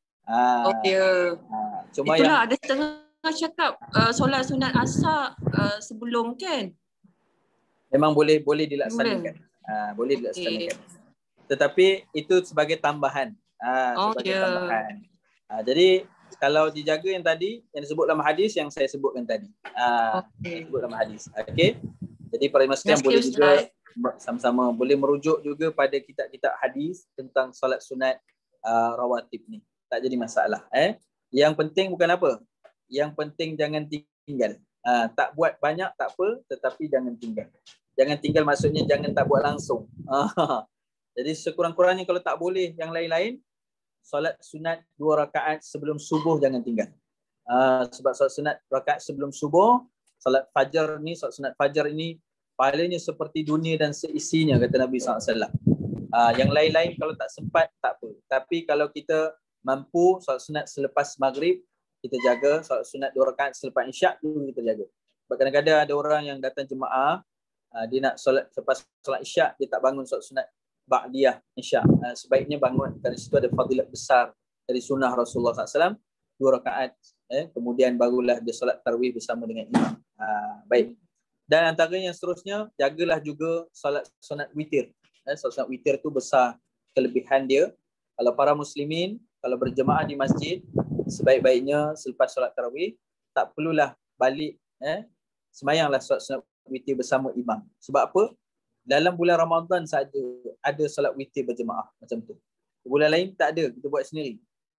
Cuma itulah yang ada setengah cakap solat sunat asar sebelum kan? memang boleh dilaksanakan. Boleh dilaksanakan. Tetapi itu sebagai tambahan. Tambahan. Jadi kalau dijaga yang tadi yang disebut dalam hadis yang saya sebutkan tadi. Disebut dalam hadis. Okey. Jadi para muslim boleh juga sama-sama boleh merujuk juga pada kitab-kitab hadis tentang solat sunat rawatib ni. Tak jadi masalah. Yang penting bukan apa? Yang penting jangan tinggal. Tak buat banyak tak apa, tetapi jangan tinggal. Jangan tinggal maksudnya jangan tak buat langsung. Jadi sekurang-kurangnya kalau tak boleh yang lain-lain, solat sunat 2 rakaat sebelum subuh jangan tinggal. Sebab solat sunat rakaat sebelum subuh, solat fajar ni, solat sunat fajar ini pahalanya seperti dunia dan seisinya, kata Nabi SAW. Yang lain-lain kalau tak sempat tak apa. Tapi kalau kita mampu solat sunat selepas maghrib, kita jaga. Solat sunat 2 rakaat selepas isyak dulu kita jaga. Sebab kadang-kadang ada orang yang datang jemaah, dia nak solat selepas solat isyak, dia tak bangun solat sunat ba'diyah isyak. Sebaiknya bangun, dari situ ada fadilat besar dari sunnah Rasulullah SAW, 2 rakaat, kemudian barulah dia solat tarawih bersama dengan imam. Baik. Dan antara yang seterusnya, jagalah juga solat sunat witir. Solat sunat witir tu besar kelebihan dia. Kalau para muslimin, kalau berjemaah di masjid, sebaik-baiknya selepas solat tarawih, tak perlulah balik, semayanglah solat sunat witir bersama imam. Sebab apa? Dalam bulan Ramadan saja ada solat witir berjemaah macam tu. Bulan lain tak ada, kita buat sendiri.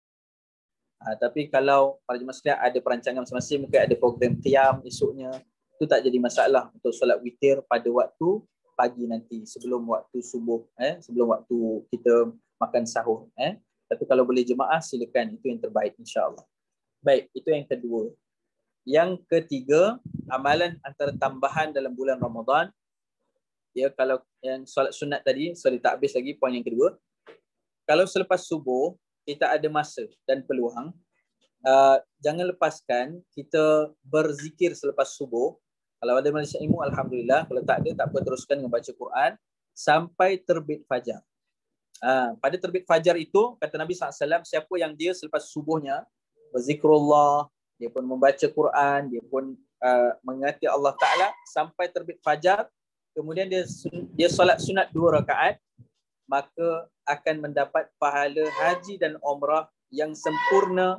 Tapi kalau para jemaah sekalian ada perancangan masing-masing, mungkin ada program qiyam esoknya, itu tak jadi masalah untuk solat witir pada waktu pagi nanti sebelum waktu subuh, sebelum waktu kita makan sahur. Tapi kalau boleh jemaah silakan, itu yang terbaik insya-Allah. Baik, itu yang kedua. Yang ketiga, amalan antara tambahan dalam bulan Ramadan. Ya, kalau yang solat sunat tadi, sorry tak habis lagi poin yang kedua. Kalau selepas subuh kita ada masa dan peluang, jangan lepaskan kita berzikir selepas subuh. Kalau ada majlis ilmu, alhamdulillah. Kalau tak ada, tak apa, teruskan membaca Quran sampai terbit fajar. Pada terbit fajar itu, kata Nabi SAW, siapa yang dia selepas subuhnya berzikrullah, dia pun membaca Quran, dia pun mengingati Allah Ta'ala sampai terbit fajar, kemudian dia solat sunat 2 rakaat, maka akan mendapat pahala haji dan umrah yang sempurna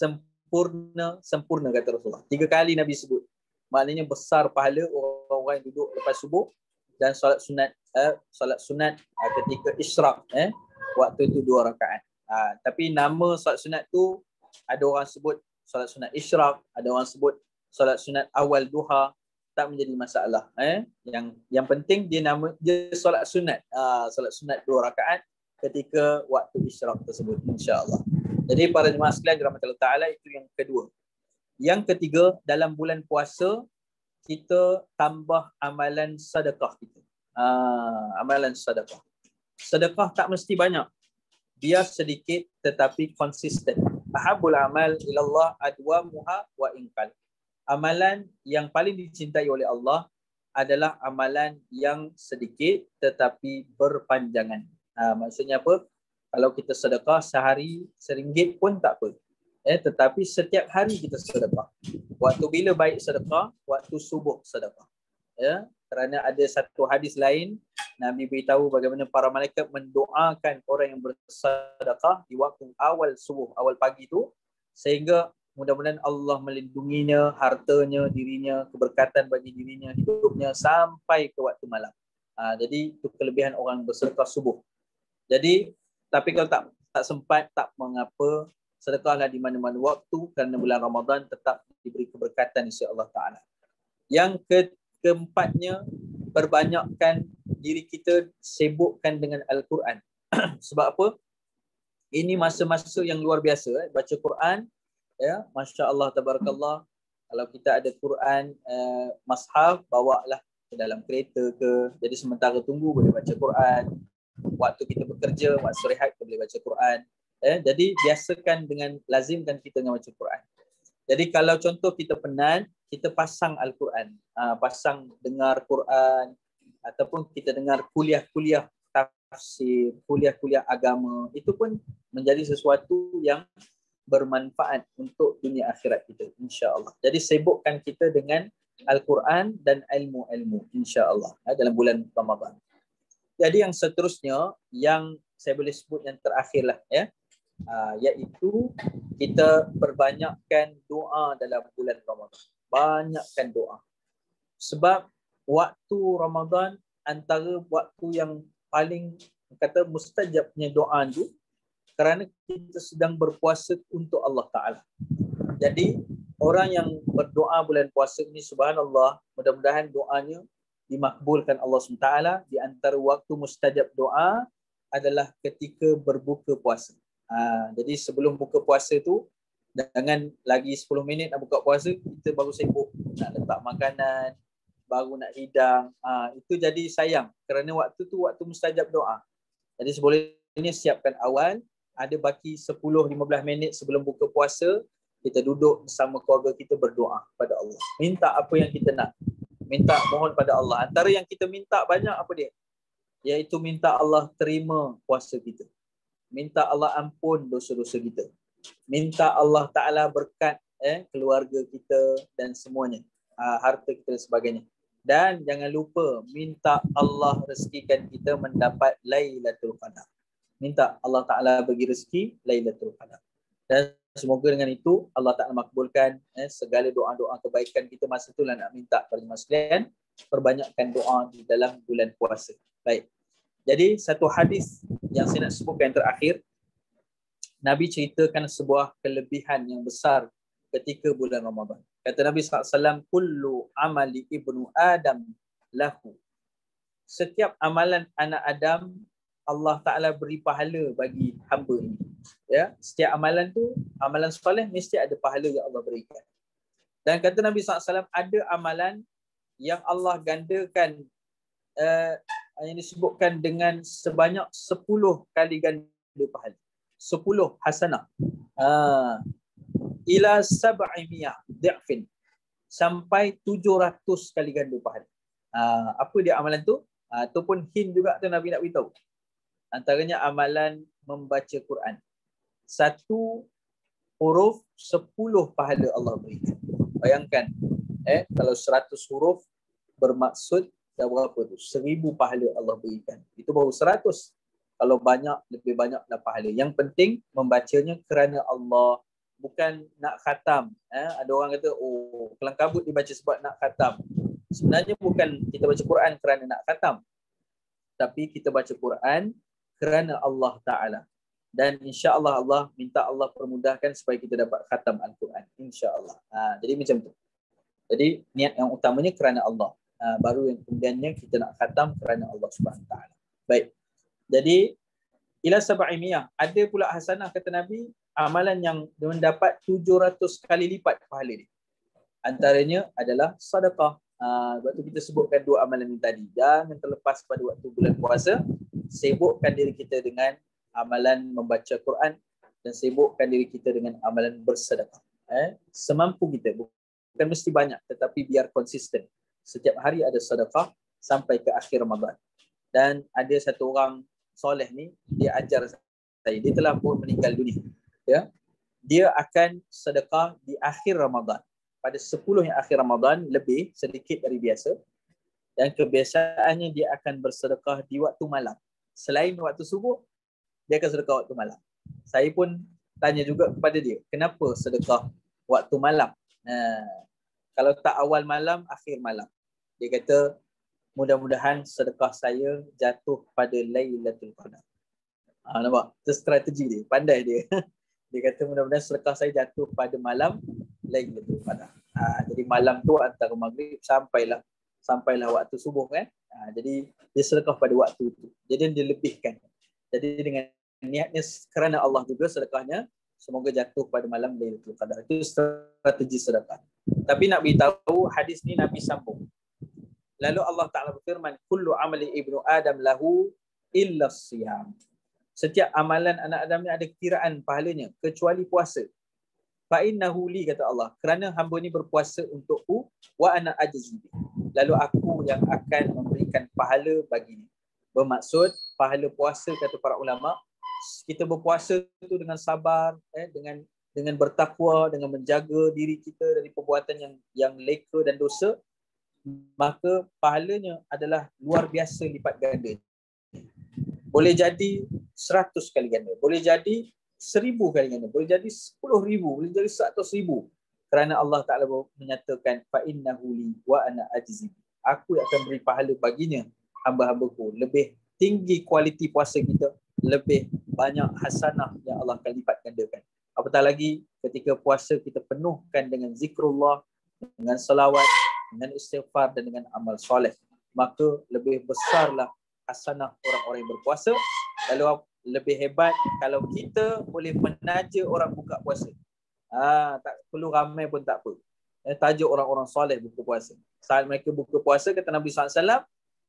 kata Rasulullah. 3 kali Nabi sebut. Maknanya besar pahala orang-orang yang duduk lepas subuh dan solat sunat ketika isyraq, waktu itu 2 rakaat. Tapi nama solat sunat tu ada orang sebut solat sunat isyraq, ada orang sebut solat sunat awal duha. tak menjadi masalah. Yang penting dia solat sunat. Solat sunat 2 rakaat ketika waktu isyraq tersebut, insya-Allah. Jadi para jemaah sekalian dirahmati Taala, itu yang kedua. Yang ketiga, dalam bulan puasa kita tambah amalan sedekah kita. Amalan sedekah. Sedekah tak mesti banyak. Biar sedikit tetapi konsisten. Ahabul amal ilallah adwamuha wa inqal. Amalan yang paling dicintai oleh Allah adalah amalan yang sedikit tetapi berpanjangan. Maksudnya apa? Kalau kita sedekah sehari RM1 pun tak apa. Tetapi setiap hari kita sedekah. Waktu bila baik sedekah? Waktu subuh sedekah. Kerana ada satu hadis lain, Nabi beritahu bagaimana para malaikat mendoakan orang yang bersedekah di waktu awal subuh, awal pagi itu, sehingga mudah-mudahan Allah melindunginya, hartanya, dirinya, keberkatan bagi dirinya, hidupnya sampai ke waktu malam. Jadi itu kelebihan orang bersedekah subuh. Jadi tapi kalau tak sempat, tak mengapa, sedekahlah di mana-mana waktu, kerana bulan Ramadan tetap diberi keberkatan insya-Allah taala. Yang keempatnya, perbanyakkan diri kita sibukkan dengan Al-Quran. Sebab apa? Ini masa-masa yang luar biasa. Baca Quran, masya-Allah tabarakallah. Kalau kita ada Quran mushaf, bawalah ke dalam kereta ke. Jadi sementara tunggu boleh baca Quran. Waktu kita bekerja, waktu rehat kita boleh baca Quran. Jadi biasakan dengan, lazimkan kita dengan baca Quran. Jadi kalau contoh kita penat, kita pasang Al-Quran, pasang dengar Quran, ataupun kita dengar kuliah-kuliah tafsir, kuliah-kuliah agama. Itu pun menjadi sesuatu yang bermanfaat untuk dunia akhirat kita, insya-Allah. Jadi sibukkan kita dengan Al-Quran dan ilmu-ilmu, insya-Allah, dalam bulan Ramadan. Jadi yang seterusnya, yang saya boleh sebut yang terakhir lah, iaitu kita perbanyakkan doa dalam bulan Ramadan. Banyakkan doa. Sebab waktu Ramadan antara waktu yang paling kata mustajabnya doa itu, kerana kita sedang berpuasa untuk Allah Ta'ala. Jadi orang yang berdoa bulan puasa ini, subhanallah, mudah-mudahan doanya dimakbulkan Allah SWT. Di antara waktu mustajab doa adalah ketika berbuka puasa. Jadi sebelum buka puasa tu, jangan lagi 10 minit nak buka puasa, kita baru sibuk nak letak makanan, baru nak hidang. Itu jadi sayang, kerana waktu tu waktu mustajab doa. Jadi sebolehnya siapkan awal, ada baki 10-15 minit sebelum buka puasa, kita duduk bersama keluarga kita berdoa pada Allah. Minta apa yang kita nak. Minta, mohon pada Allah. Antara yang kita minta banyak apa dia? Iaitu minta Allah terima puasa kita. Minta Allah ampun dosa-dosa kita. Minta Allah Ta'ala berkat keluarga kita dan semuanya. Harta kita dan sebagainya. Dan jangan lupa minta Allah rezekikan kita mendapat Lailatul Qadar. Minta Allah Ta'ala bagi rezeki Lailatul Qadar. Dan semoga dengan itu Allah Ta'ala makbulkan segala doa-doa kebaikan kita masa itulah nak minta pada jemaah sekalian. Perbanyakkan doa di dalam bulan puasa. Baik. Jadi satu hadis yang saya nak sebutkan yang terakhir, Nabi ceritakan sebuah kelebihan yang besar ketika bulan Ramadan. Kata Nabi SAW, kullu amali ibnu Adam lahu. Setiap amalan anak Adam, Allah Ta'ala beri pahala bagi hamba ini. Setiap amalan tu, amalan soleh mesti ada pahala yang Allah berikan. Dan kata Nabi SAW, ada amalan yang Allah gandakan, yang disebutkan dengan sebanyak 10 kali ganda pahala. 10 hasanah. Ila 700 di'fin. Sampai 700 kali ganda pahala. Apa dia amalan tu? Itu pun hint juga tu Nabi nak beritahu. Antaranya amalan membaca Quran. 1 huruf 10 pahala Allah berikan. Bayangkan, kalau 100 huruf bermaksud dah berapa tu? 1000 pahala Allah berikan. Itu baru 100. Kalau banyak, lebih banyaklah pahala. Yang penting membacanya kerana Allah, bukan nak khatam. Ada orang kata, oh, kelang kabut dibaca sebab nak khatam. Sebenarnya bukan kita baca Quran kerana nak khatam. Tapi kita baca Quran kerana Allah Ta'ala. Dan insya-Allah Allah minta Allah permudahkan supaya kita dapat khatam Al-Quran. Insya-Allah. Jadi macam tu. Jadi niat yang utamanya kerana Allah. Baru yang kemudiannya kita nak khatam kerana Allah Subhanahu Wa Taala. Baik. Jadi ila 700, ada pula hasanah kata Nabi, amalan yang mendapat 700 kali lipat pahala dia. Antaranya adalah sedekah. Waktu kita sebutkan dua amalan ini tadi. Jangan terlepas pada waktu bulan puasa, sibukkan diri kita dengan amalan membaca Quran dan sibukkan diri kita dengan amalan bersedekah. Semampu kita, bukan mesti banyak, tetapi biar konsisten. Setiap hari ada sedekah sampai ke akhir Ramadan. Dan ada satu orang soleh ni, dia ajar saya, dia telah pun meninggal dunia. Ya, dia akan sedekah di akhir Ramadan. Pada 10 yang akhir Ramadan, lebih sedikit dari biasa. Dan kebiasaannya dia akan bersedekah di waktu malam. Selain waktu subuh, dia akan sedekah waktu malam. Saya pun tanya juga kepada dia, kenapa sedekah waktu malam? Kalau tak awal malam, akhir malam. Dia kata, mudah-mudahan sedekah saya jatuh pada Lailatul Qadar. Nampak? Itu strategi dia, pandai dia. Dia kata mudah-mudahan sedekah saya jatuh pada malam Lailatul Qadar. Jadi malam tu antara maghrib sampailah waktu subuh kan. Jadi dia sedekah pada waktu itu. Jadi dia lebihkan. Jadi dengan niatnya kerana Allah juga sedekahnya semoga jatuh pada malam Lailatul Qadar. Itu strategi sedekah. Tapi nak beritahu hadis ni Nabi sambung. Lalu Allah Ta'ala berfirman, kullu amali ibnu Adam lahu illa siyam. Setiap amalan anak Adam ni ada kiraan pahalanya kecuali puasa. Fa innahu li, kata Allah, kerana hamba ni berpuasa untukku, wa ana ajzi. Lalu aku yang akan memberikan pahala baginya. Bermaksud pahala puasa, kata para ulama, kita berpuasa itu dengan sabar, dengan bertakwa, dengan menjaga diri kita dari perbuatan yang leka dan dosa, maka pahalanya adalah luar biasa lipat ganda. Boleh jadi 100 kali ganda, boleh jadi 1000 kali ganda, boleh jadi 10,000, boleh jadi 100,000. Kerana Allah Ta'ala menyatakan fa innahu li wa ana ajzi. Aku akan beri pahala baginya hamba-hambaku. Lebih tinggi kualiti puasa kita, lebih banyak hasanah yang Allah akan lipat gandakan. Apatah lagi ketika puasa kita penuhkan dengan zikrullah, dengan salawat, dengan istighfar dan dengan amal soleh, maka lebih besarlah hasanah orang-orang yang berpuasa. Lalu lebih hebat kalau kita boleh menaja orang buka puasa. Tak perlu ramai pun tak apa. Tajuk orang-orang soleh buka puasa. Saat mereka buka puasa, kata Nabi SAW,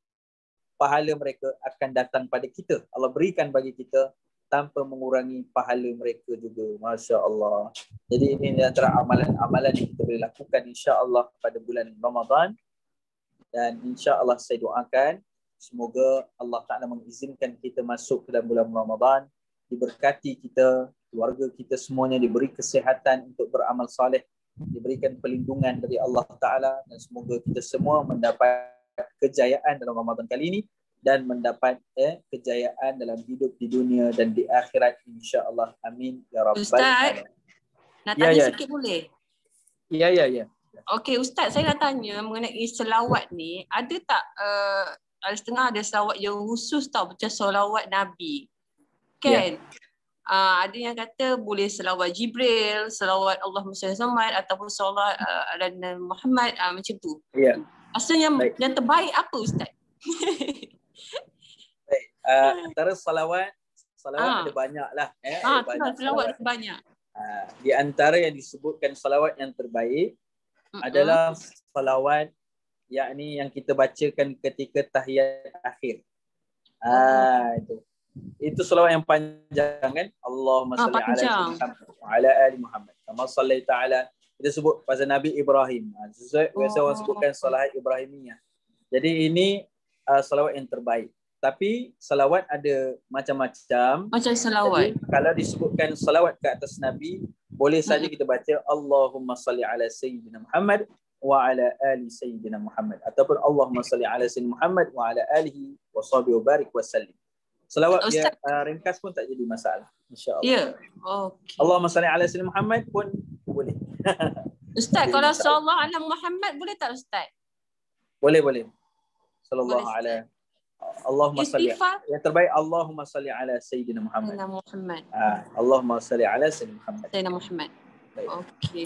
pahala mereka akan datang pada kita. Allah berikan bagi kita tanpa mengurangi pahala mereka juga. Masya Allah. Jadi ini antara amalan-amalan yang kita boleh lakukan insya-Allah pada bulan Ramadan. Dan insya-Allah saya doakan semoga Allah Ta'ala mengizinkan kita masuk ke dalam bulan Ramadan, diberkati kita, keluarga kita semuanya diberi kesihatan untuk beramal saleh, diberikan perlindungan dari Allah Ta'ala, dan semoga kita semua mendapat kejayaan dalam Ramadan kali ini dan mendapat kejayaan dalam hidup di dunia dan di akhirat insya-Allah. Amin ya rabbal alamin. Nak tanya sikit boleh? Ya. Okey Ustaz, saya nak tanya mengenai selawat ni, ada tak ada setengah ada selawat yang khusus tau, macam selawat Nabi. Kan? Ada yang kata boleh selawat Jibril, selawat Allahumma salli Muhammad ataupun selawat ala Muhammad, macam tu. Ya. Asal yang terbaik apa Ustaz? Baik. Antara salawat ada banyak lah. Ada banyak salawat banyak. Di antara yang disebutkan salawat yang terbaik adalah salawat yakni yang kita bacakan ketika tahiyat akhir. Itu selawat yang panjang kan? Allahumma salli ala Muhammad wa ala ali Muhammad. Kama sallaita ala, kita sebut pasal Nabi Ibrahim. Biasa orang sebutkan salawat Ibrahimiyah. Jadi ini salawat yang terbaik. Tapi salawat ada macam-macam. Macam salawat. Jadi, kalau disebutkan salawat ke atas Nabi, boleh saja kita baca Allahumma salli ala Sayyidina Muhammad wa ala ali Sayyidina Muhammad. Ataupun Allahumma salli ala Sayyidina Muhammad wa ala alihi wa sahbihi wa barik wa sallim. Salawat dia ringkas pun tak jadi masalah. InsyaAllah. Ya. Okay. Allahumma salli ala Sayyidina Muhammad pun boleh. Ustaz, kalau sallallahu ala Muhammad boleh tak Ustaz? Boleh. Sallallahu ala Allahumma salli. Yang terbaik Allahumma salli ala Sayyidina Muhammad. Muhammad. Allahumma salli ala Sayyidina Muhammad. Sayyidina Muhammad. Okey.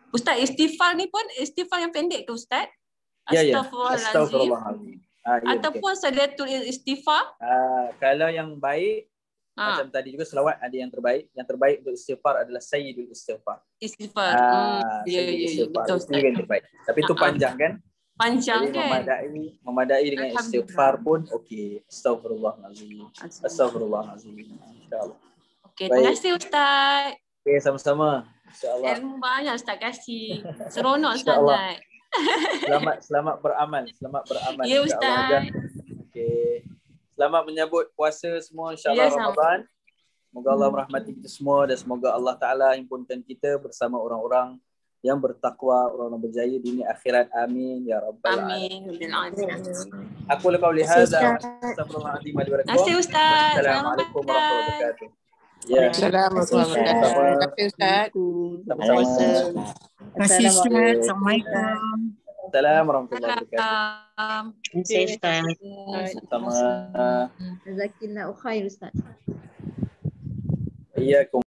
Ustaz, istighfar ni pun istighfar yang pendek ke Ustaz? Ya, ya. Astaghfirullahalazim. Astaghfirullahalazim. Ya, Ataupun salatul istighfar? Kalau yang baik, macam tadi juga selawat ada yang terbaik. Yang terbaik untuk istighfar adalah Sayyidul Istighfar. Istighfar. Sayyidul Istighfar. Betul Itu Ustaz. yang terbaik. Tapi itu panjang kan? Panjang Jadi kan? memadai dengan istighfar pun okey. Astaghfirullahalazim. Astaghfirullahalazim. Insya-Allah. Okey, terima kasih Ustaz. Okey, sama-sama. Insya-Allah. Ilmu banyak Ustaz kasih. Seronok InsyaAllah. sangat. Selamat beramal. Selamat beramal. Ya InsyaAllah. Ustaz. Okey. Selamat menyambut puasa semua insya-Allah Ramadan. Semoga Allah merahmati kita semua dan semoga Allah Ta'ala himpunkan kita bersama orang-orang yang bertakwa, orang-orang berjaya dunia akhirat. Amin ya rabbal alamin. Aku lepas lihat astagfirullahalazim wa Terima kasih Ustaz. Assalamualaikum warahmatullahi wabarakatuh. Ya. Assalamualaikum warahmatullahi wabarakatuh. Sama-sama. Terima kasih Ustaz. Assalamualaikum. Assalamualaikum warahmatullahi wabarakatuh. Terima kasih Ustaz. Sama. Jazakallahu khair Ustaz. Iyakum.